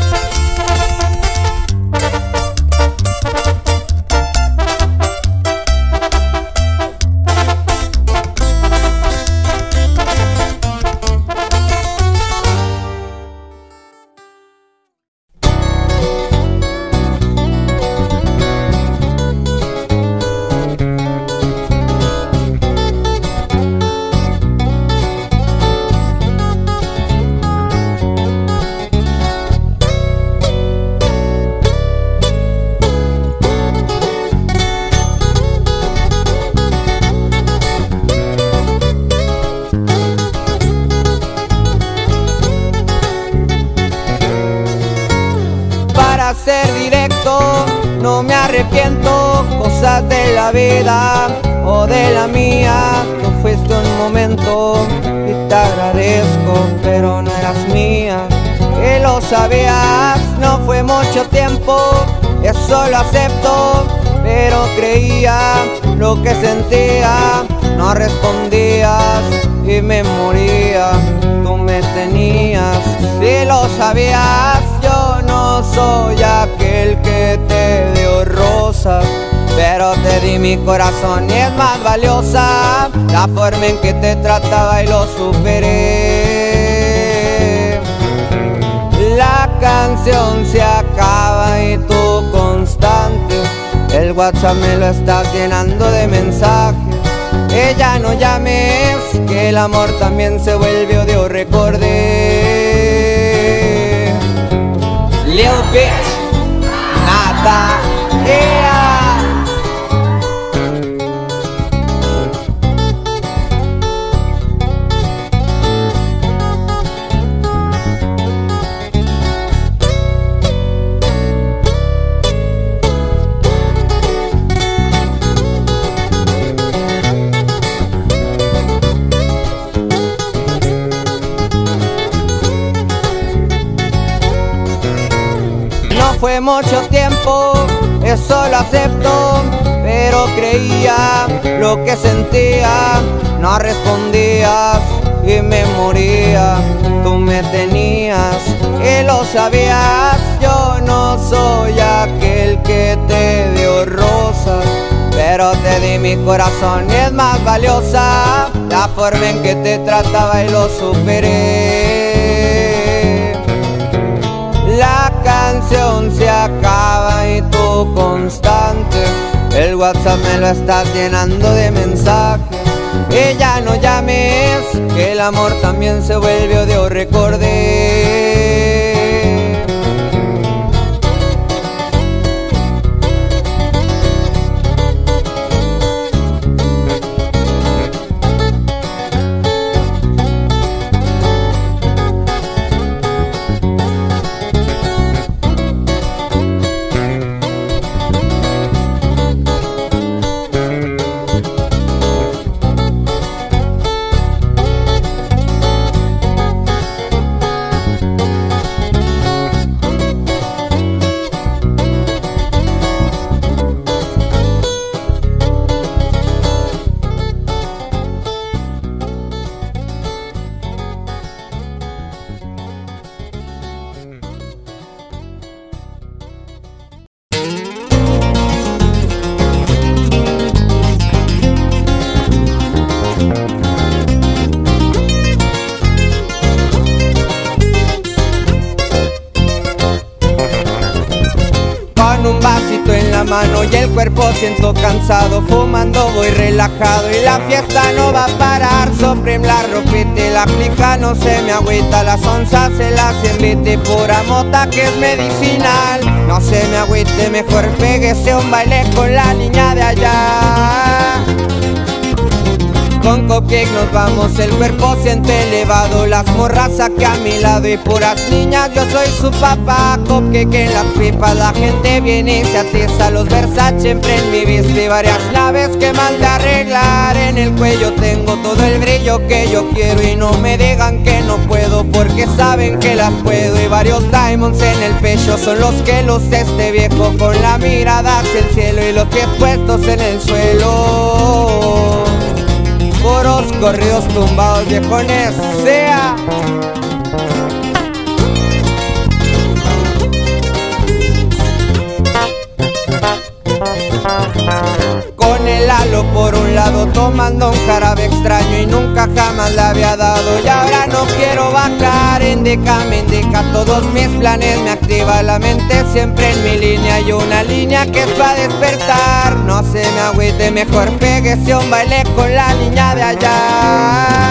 arrepiento, cosas de la vida o de la mía. Tú fuiste un momento y te agradezco, pero no eras mía. Y lo sabías, no fue mucho tiempo, eso lo acepto, pero creía lo que sentía, no respondías y me moría. Tú me tenías, si lo sabías, yo no soy aquel que te dio rosas, pero te di mi corazón y es más valiosa la forma en que te trataba y lo superé. La canción se acaba y tú constante, el WhatsApp me lo estás llenando de mensajes. Ella no llames, que el amor también se vuelve odio, recordé. Lil bitch, nada, yeah. Fue mucho tiempo, eso lo acepto, pero creía lo que sentía, no respondías y me moría. Tú me tenías y lo sabías, yo no soy aquel que te dio rosas, pero te di mi corazón y es más valiosa la forma en que te trataba y lo superé. La canción se acaba y tú constante, el WhatsApp me lo estás llenando de mensajes. Y ya no llames, que el amor también se vuelve odio, recordé. Un vasito en la mano y el cuerpo siento cansado, fumando voy relajado y la fiesta no va a parar. Supreme la ropita y la clica no se me agüita, las onzas se las invite, pura mota que es medicinal. No se me agüite, mejor péguese un baile con la niña de allá. Con cupcake nos vamos, el cuerpo siente elevado, las morras aquí a mi lado y puras niñas, yo soy su papá. Cupcake en las pipas, la gente viene y se atiza, los Versace siempre en mi vista y varias naves que mal de arreglar. En el cuello tengo todo el brillo que yo quiero y no me digan que no puedo, porque saben que las puedo. Y varios diamonds en el pecho son los que luce este viejo, con la mirada hacia el cielo y los pies puestos en el suelo. Puros corridos tumbados viejones, sea. Con el halo por un lado, tomando un jarabe extraño y nunca jamás le había dado. Y ahora no quiero bajar, indica, me indica todos mis planes, me activa la mente siempre en mi línea. Y una línea que es para despertar, no se me agüite, mejor péguese un baile con la niña de allá.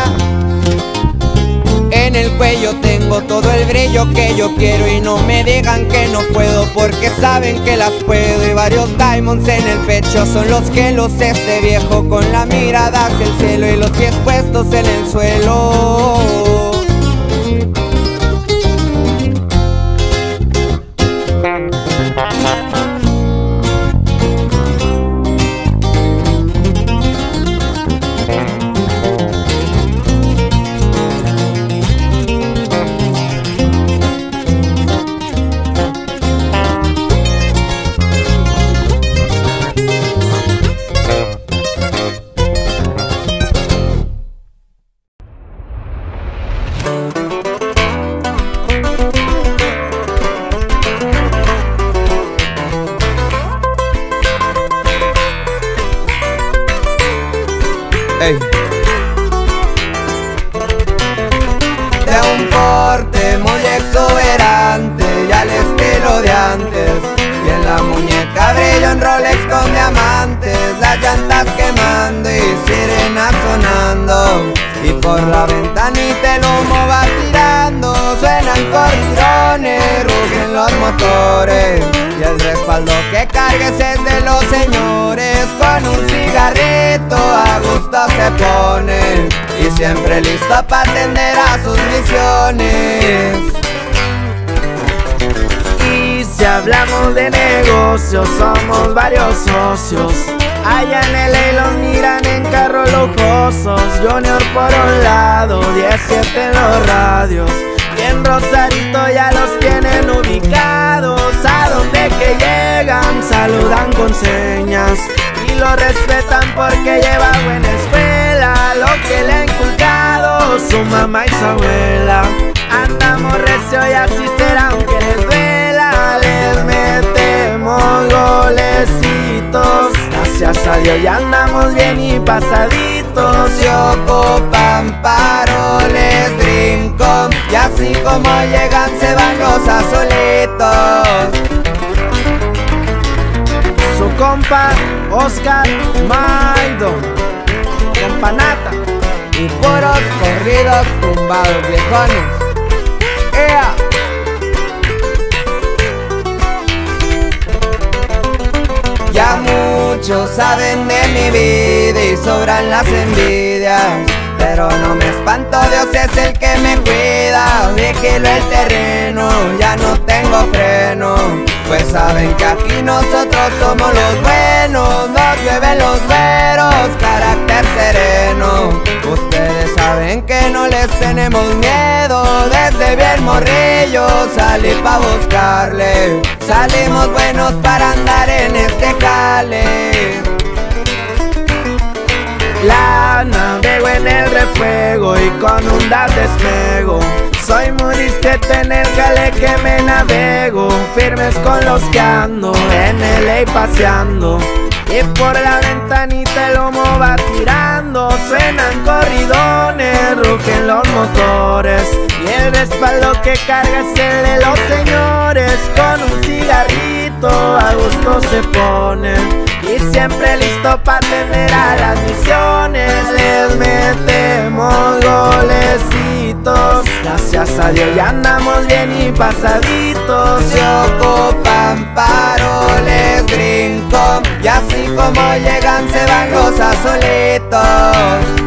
En el cuello tengo todo el brillo que yo quiero y no me digan que no puedo, porque saben que las puedo. Y varios diamonds en el pecho son los que luce este viejo, con la mirada hacia el cielo y los pies puestos en el suelo. Ey. De un porte muy exuberante y al estilo de antes, y en la muñeca brilla un Rolex con diamantes, las llantas quemando y sirenas sonando, y por la ventanita el humo va tirando. Suenan corridones, rugen los motores, y el respaldo que cargues es de los señores. Con un cigarrito a gusto se pone, y siempre listo para atender a sus misiones. Y si hablamos de negocios, somos varios socios. Allá en el A los miran en carros lujosos. Junior por un lado, diecisiete en los radios, y en Rosarito ya los tienen ubicados. A donde que llegan saludan con señas, y lo respetan porque lleva buena escuela, lo que le ha inculcado su mamá y su abuela. Andamos recio y así será aunque les duela, les metemos golecitos. Gracias a Dios ya andamos bien y pasaditos. Se ocupan paroles, brinco, y así como llegan se van los azolitos. Su compa Oscar Maido, compa Nata, y puros corridos tumbados viejones. ¡Ea! Ya muchos saben de mi vida y sobran las envidias, pero no me espanto, Dios es el que me cuida. Vigilo el terreno, ya no tengo freno, pues saben que aquí nosotros somos los buenos. Nos llueven los güeros, carácter sereno. Ustedes saben que no les tenemos miedo, desde bien morrillo salí pa' buscarle. Salimos buenos para andar en este jale. La navego en el refuego y con un dar despego. Soy muy discreto en el jale que me navego, firmes con los que ando en el A paseando, y por la ventanita el humo va tirando. Suenan corridones, rugen los motores, y el respaldo que carga es el de los señores. Con un cigarrito a gusto se pone, y siempre listo para atender a las misiones. Les metemos golecitos, gracias a Dios ya andamos bien y pasaditos. Se ocupan paroles, brinco, y así como llegan se van los azolitos.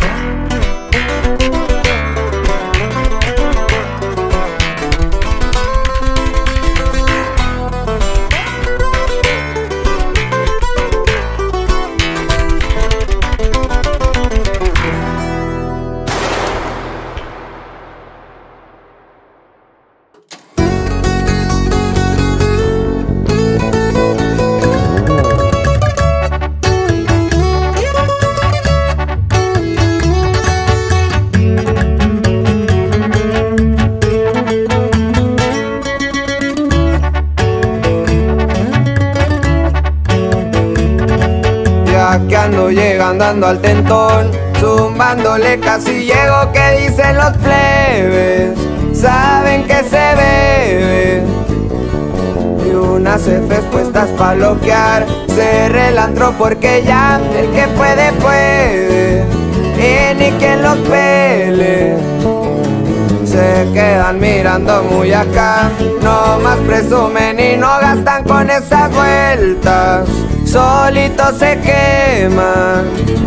Que ando llegando, ando al tentón, zumbándole casi llego. Que dicen los plebes, saben que se bebe, y unas Fs puestas pa' loquear. Cerré el antro porque ya el que puede, puede, y ni quien los pele. Se quedan mirando muy acá, no más presumen y no gastan con esas vueltas. Solitos se queman,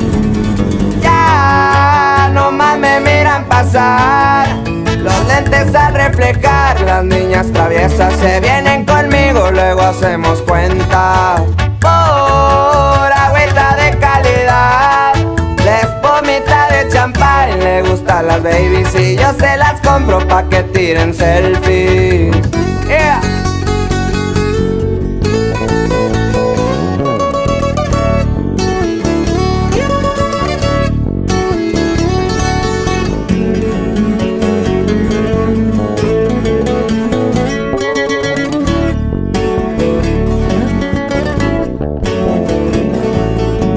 ya no más me miran pasar. Los lentes al reflejar, las niñas traviesas se vienen conmigo, luego hacemos cuenta. Por agüita de calidad, les pomita de champán. Le gustan las babies y yo se las compro pa' que tiren selfies. Yeah.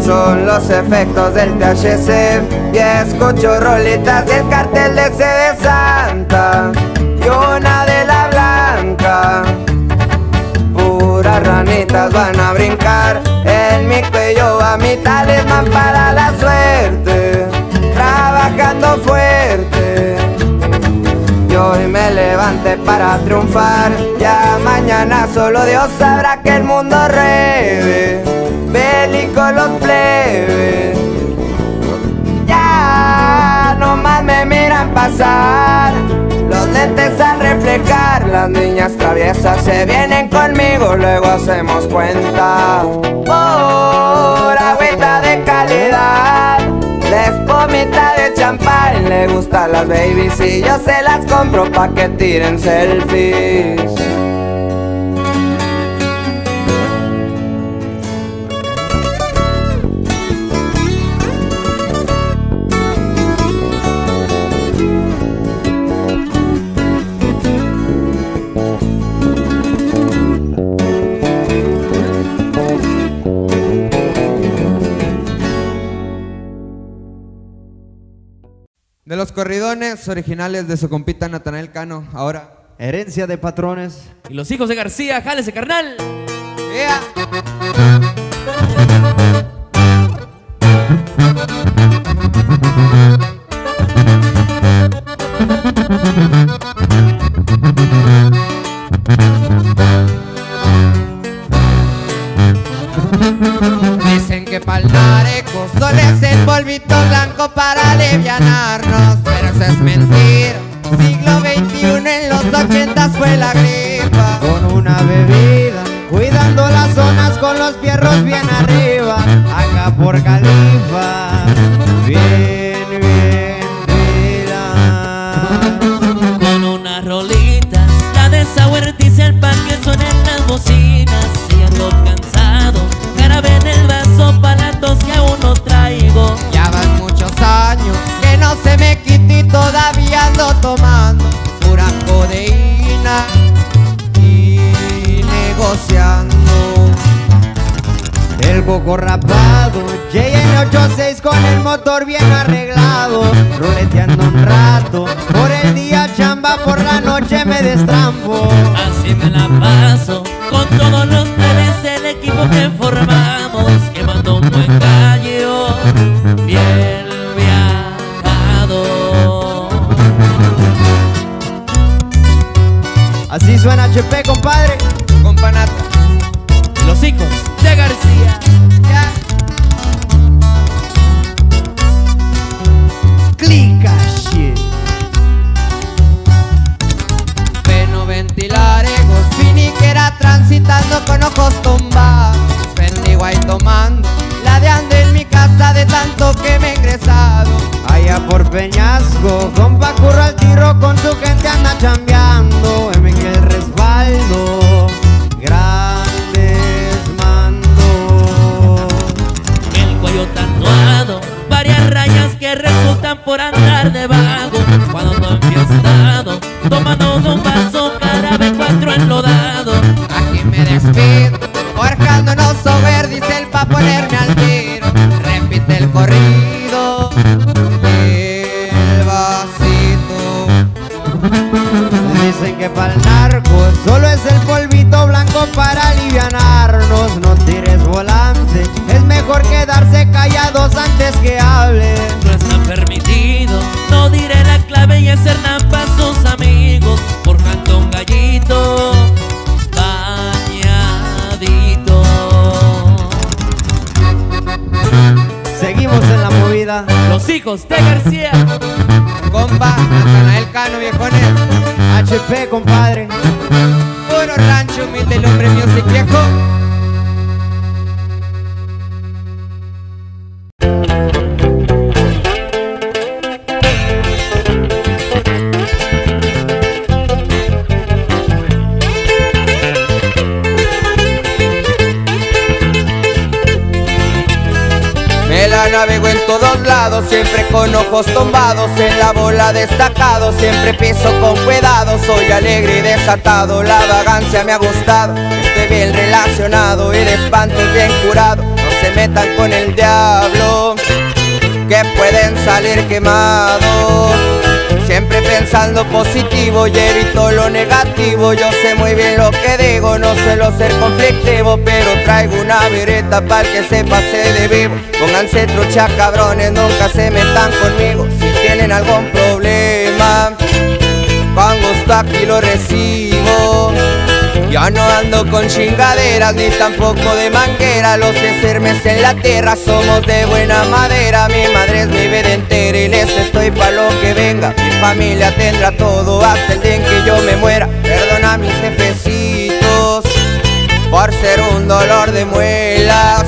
son los efectos del T H C y escucho rolitas del cartel de C de Santa y una de la Blanca. Puras ranitas van a brincar en mi cuello, a mi talismán para la suerte, trabajando fuerte. Y hoy me levanté para triunfar, ya mañana solo Dios sabrá que el mundo ruede, bélico los plebes. Ya nomás me miran pasar, los lentes al reflejar, las niñas traviesas se vienen conmigo, luego hacemos cuenta. Por agüita de calidad, les pomita de champán, le gustan las babies y yo se las compro pa' que tiren selfies. De los corridones originales de su compita Natanael Cano, ahora Herencia de Patrones. Y los hijos de García, jálese carnal. yeah. Dicen que pa'l nareco solo es el polvito blanco para alivianarnos, pero eso es mentira. Siglo veintiuno, en los ochentas fue la gripa. Con una bebida, cuidando las zonas con los fierros bien arriba. Acá por Califa, bien, bien, vida. Con unas rolitas, la desahuerticia, el pan que suena en las bocinas. Y ando cansado, jarabe en el vaso pa' la tos que aún no traigo. Ya van muchos años que no se me quite y todavía ando tomando pura codeína y negociando. El coco rapado, J N ochenta y seis con el motor bien arreglado. Ruleteando un rato, por el día chamba, por la noche me destrampo. Así me la paso, con todos los plebes del equipo que formamos, quemando un buen gallo, bien viajado. Así suena H P, compadre. Companata, Los hijos de García. ya. Clica shit. Peno ventilar egos, finiquera transitando con ojos tumbados. Bendigo ahí tomando, ladeando en mi casa de tanto que me he ingresado. Allá por Peñasco, compa curro al tiro, con su gente anda chambeando. M G el respaldo, grandes mandos. El cuello tatuado, varias rayas que resultan por andar de vago. Cuando ando enfiestado, tomando de un vaso, jarabe cuatro enlodado. Aquí me despido, forjando no sober, dice el pa' ponerme al tiro. Repite el corrido, el vasito. Dicen que pa'l narco solo es el polvito blanco para alivianarnos. No tires volante, es mejor quedarse callados antes que hablen. No está permitido, no diré la clave y es Hernán pa' sus amigos. Forjando un gallito bañadito. Seguimos en la movida. Los hijos de García. Compa, Natanael Cano, viejones. H P, compadre. Puro rancho, humilde, lumbre, music, viejo. Me la navego en todos lados, siempre con ojos tumbados, en la bola destacado, siempre piso con cuidado, soy alegre y desatado, la vagancia me ha gustado, estoy bien relacionado y de espantos bien curado, no se metan con el diablo, que pueden salir quemados. Siempre pensando positivo y evito lo negativo. Yo sé muy bien lo que digo, no suelo ser conflictivo, pero traigo una vireta para que se pase de vivo. Pónganse trucha cabrones, nunca se metan conmigo. Si tienen algún problema, con gusto aquí lo recibo. Ya no ando con chingaderas ni tampoco de manguera. Los Hermes en la tierra somos de buena madera. Mi madre es mi vida entera y les estoy pa' lo que venga. Mi familia tendrá todo hasta el día en que yo me muera. Perdona a mis jefecitos por ser un dolor de muelas.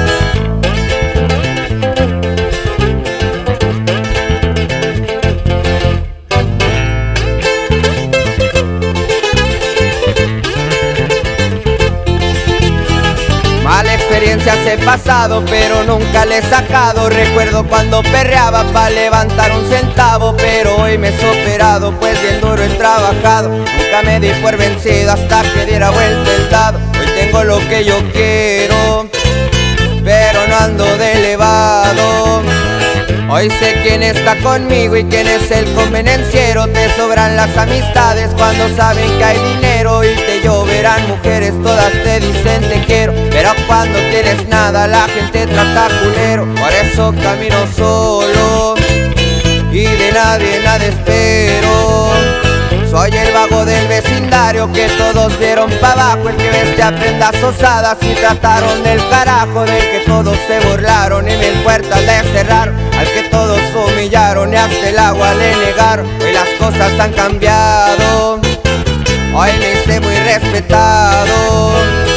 Mala experiencias he pasado, pero nunca le he sacado. Recuerdo cuando perreaba pa' levantar un centavo, pero hoy me he superado, pues bien duro he trabajado. Nunca me di por vencido hasta que diera vuelta el dado. Hoy tengo lo que yo quiero, pero no ando de elevado. Hoy sé quién está conmigo y quién es el convenenciero. Te sobran las amistades cuando saben que hay dinero, y te lloverán mujeres, todas te dicen te quiero, pero cuando tienes nada la gente trata culero. Por eso camino solo y de nadie nada espero. Soy el vago del vecindario que todos vieron pa' abajo, el que veste a prendas osadas y trataron del carajo, del que todos se burlaron y mil puertas le cerraron, al que todos humillaron y hasta el agua le negaron. Hoy las cosas han cambiado, hoy me hice muy respetado.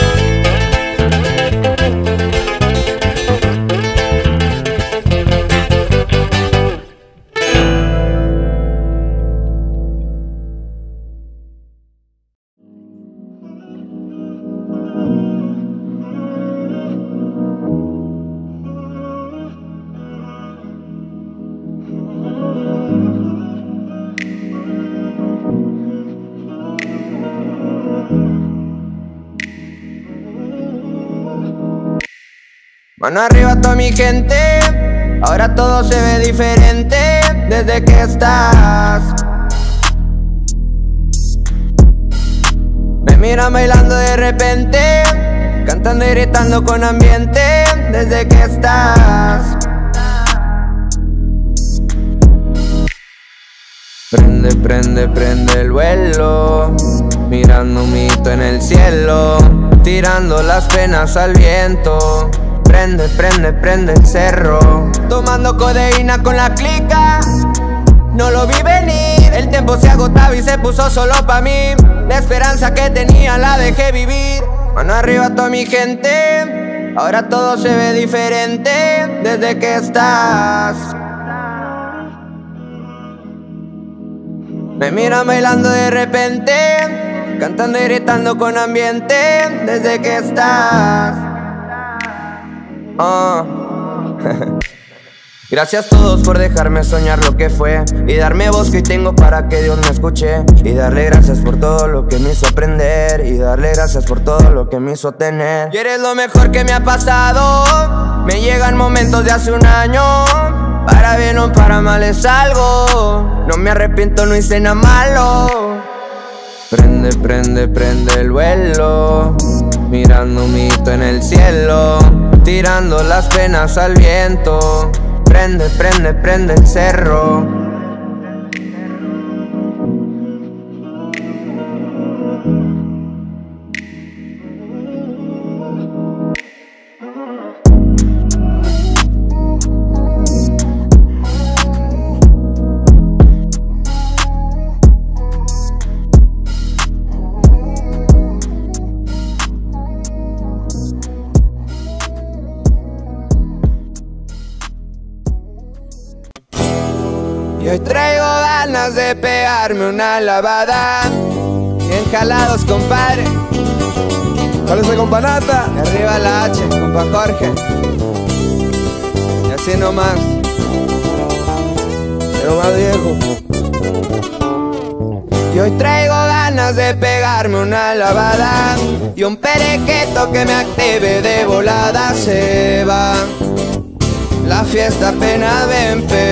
Mano arriba a toda mi gente, ahora todo se ve diferente desde que estás. Me miran bailando de repente, cantando y gritando con ambiente desde que estás. Prende, prende, prende el vuelo, mirando un mito en el cielo, tirando las penas al viento. Prende, prende, prende el cerro, tomando codeína con la clica. No lo vi venir, el tiempo se agotaba y se puso solo pa' mí. La esperanza que tenía la dejé vivir. Mano arriba a toda mi gente, ahora todo se ve diferente desde que estás. Me miran bailando de repente, cantando y gritando con ambiente desde que estás. Oh. Gracias a todos por dejarme soñar lo que fue y darme voz que hoy tengo para que Dios me escuche. Y darle gracias por todo lo que me hizo aprender, y darle gracias por todo lo que me hizo tener. Y eres lo mejor que me ha pasado. Me llegan momentos de hace un año, para bien o para mal es algo. No me arrepiento, no hice nada malo. Prende, prende, prende el vuelo, mirando un mito en el cielo, tirando las penas al viento. Prende, prende, prende el cerro. Y hoy traigo ganas de pegarme una lavada. Bien jalados, compadre. ¿Cuál es el companata? Y arriba la H, compa Jorge. Y así nomás. Pero más viejo. Y hoy traigo ganas ganas de pegarme una lavada y un perequeto que me active de volada. Se va, la fiesta apenas va a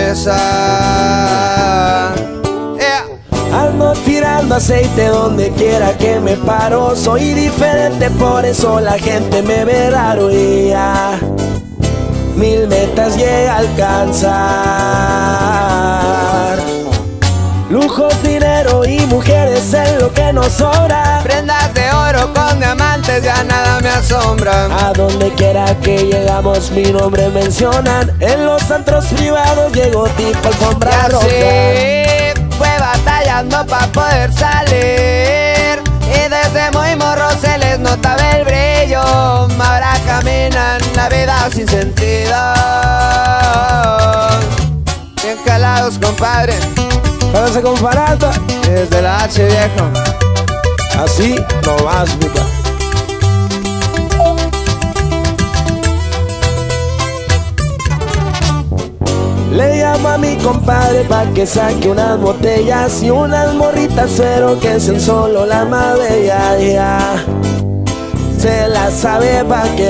empezar. Yeah. Ando tirando aceite donde quiera que me paro. Soy diferente, por eso la gente me ve raro. Y ya mil metas llega a alcanzar. Lujos, dinero y mujeres es lo que nos sobra. Prendas de oro con diamantes, ya nada me asombra. A donde quiera que llegamos mi nombre mencionan. En los antros privados llego tipo alfombra roja. Fue batallando pa' poder salir y desde muy morro se les notaba el brillo. Ahora caminan la vida sin sentido. Bien calados, compadre. Parece con Fanata. Desde la H, viejo. Así no vas, mi pa. Le llamo a mi compadre pa' que saque unas botellas y unas morritas, pero que sean solo la más bella. Ya se la sabe pa' qué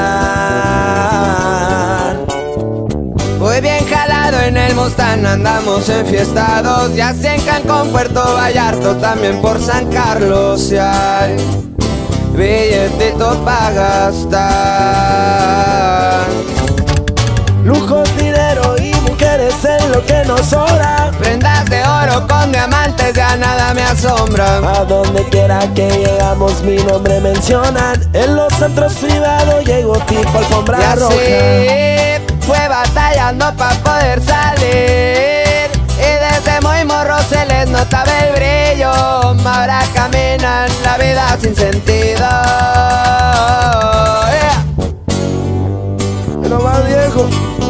hablar. Muy bien jalado en el Mustang, andamos enfiestados, ya sea en Cancún, Puerto Vallarta, también por San Carlos. Y hay billetito pa' gastar. Lujos, dinero y mujeres es lo que nos sobra. Prendas de oro con diamantes, ya nada me asombra. A donde quiera que llegamos mi nombre mencionan. En los centros privados llego tipo alfombra y así roja. Fue batallando pa' poder salir y desde muy morro se les notaba el brillo. Ahora caminan la vida sin sentido. Yeah. No más, viejo.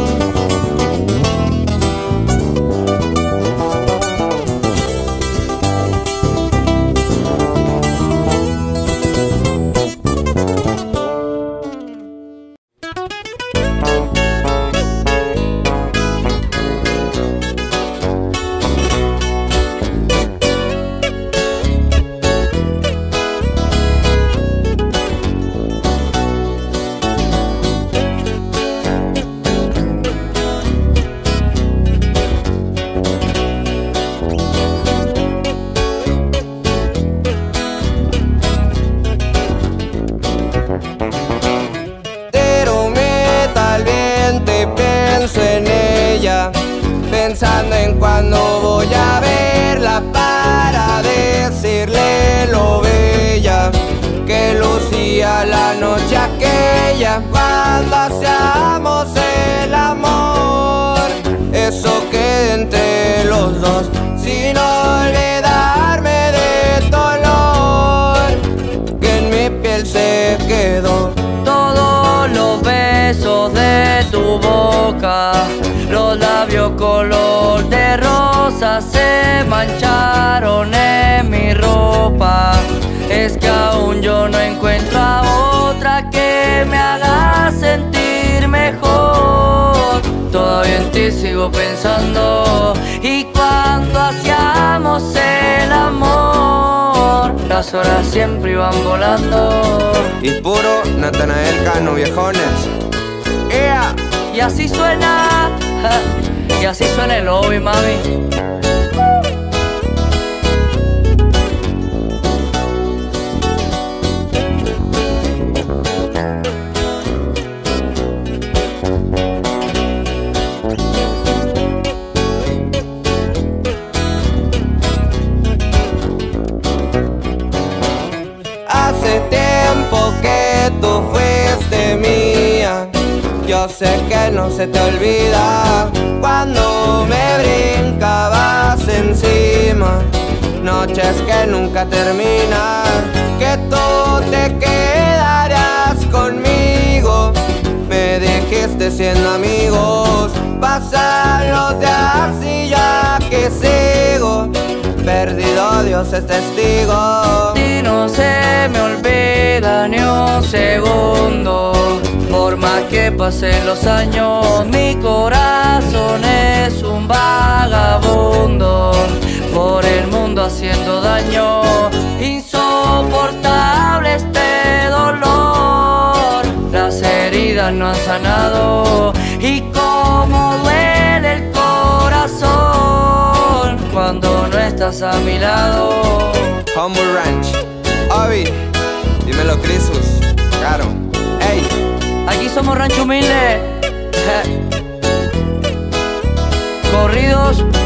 Pensando en cuando voy a verla para decirle lo bella que lucía la noche aquella cuando hacíamos el amor. Eso que entre los dos sin olvidarme de tu olor que en mi piel se quedó. Todos los besos de tu boca, los labios color de rosa se mancharon en mi ropa. Es que aún yo no encuentro a otra que me haga sentir mejor. Todavía en ti sigo pensando y cuando hacíamos el amor las horas siempre iban volando. Y puro Natanael Cano, viejones. ¡Ea! Y así suena, y así suena el lobby, mami. Hace tiempo que tú fuiste mía. Yo sé que no se te olvida cuando me brincabas encima. Noches que nunca terminan, que tú te quedarías conmigo. Me dijiste siendo amigos, pasan los días y ya que sigo perdido, Dios es testigo. Y no se me olvida ni un segundo, por más que pasen los años, mi corazón es un vagabundo, por el mundo haciendo daño. Y heridas no han sanado. Y cómo duele el corazón cuando no estás a mi lado. Humble Ranch, Obi, dímelo Crisus, Caro, ey. Aquí somos Rancho Humilde. Corridos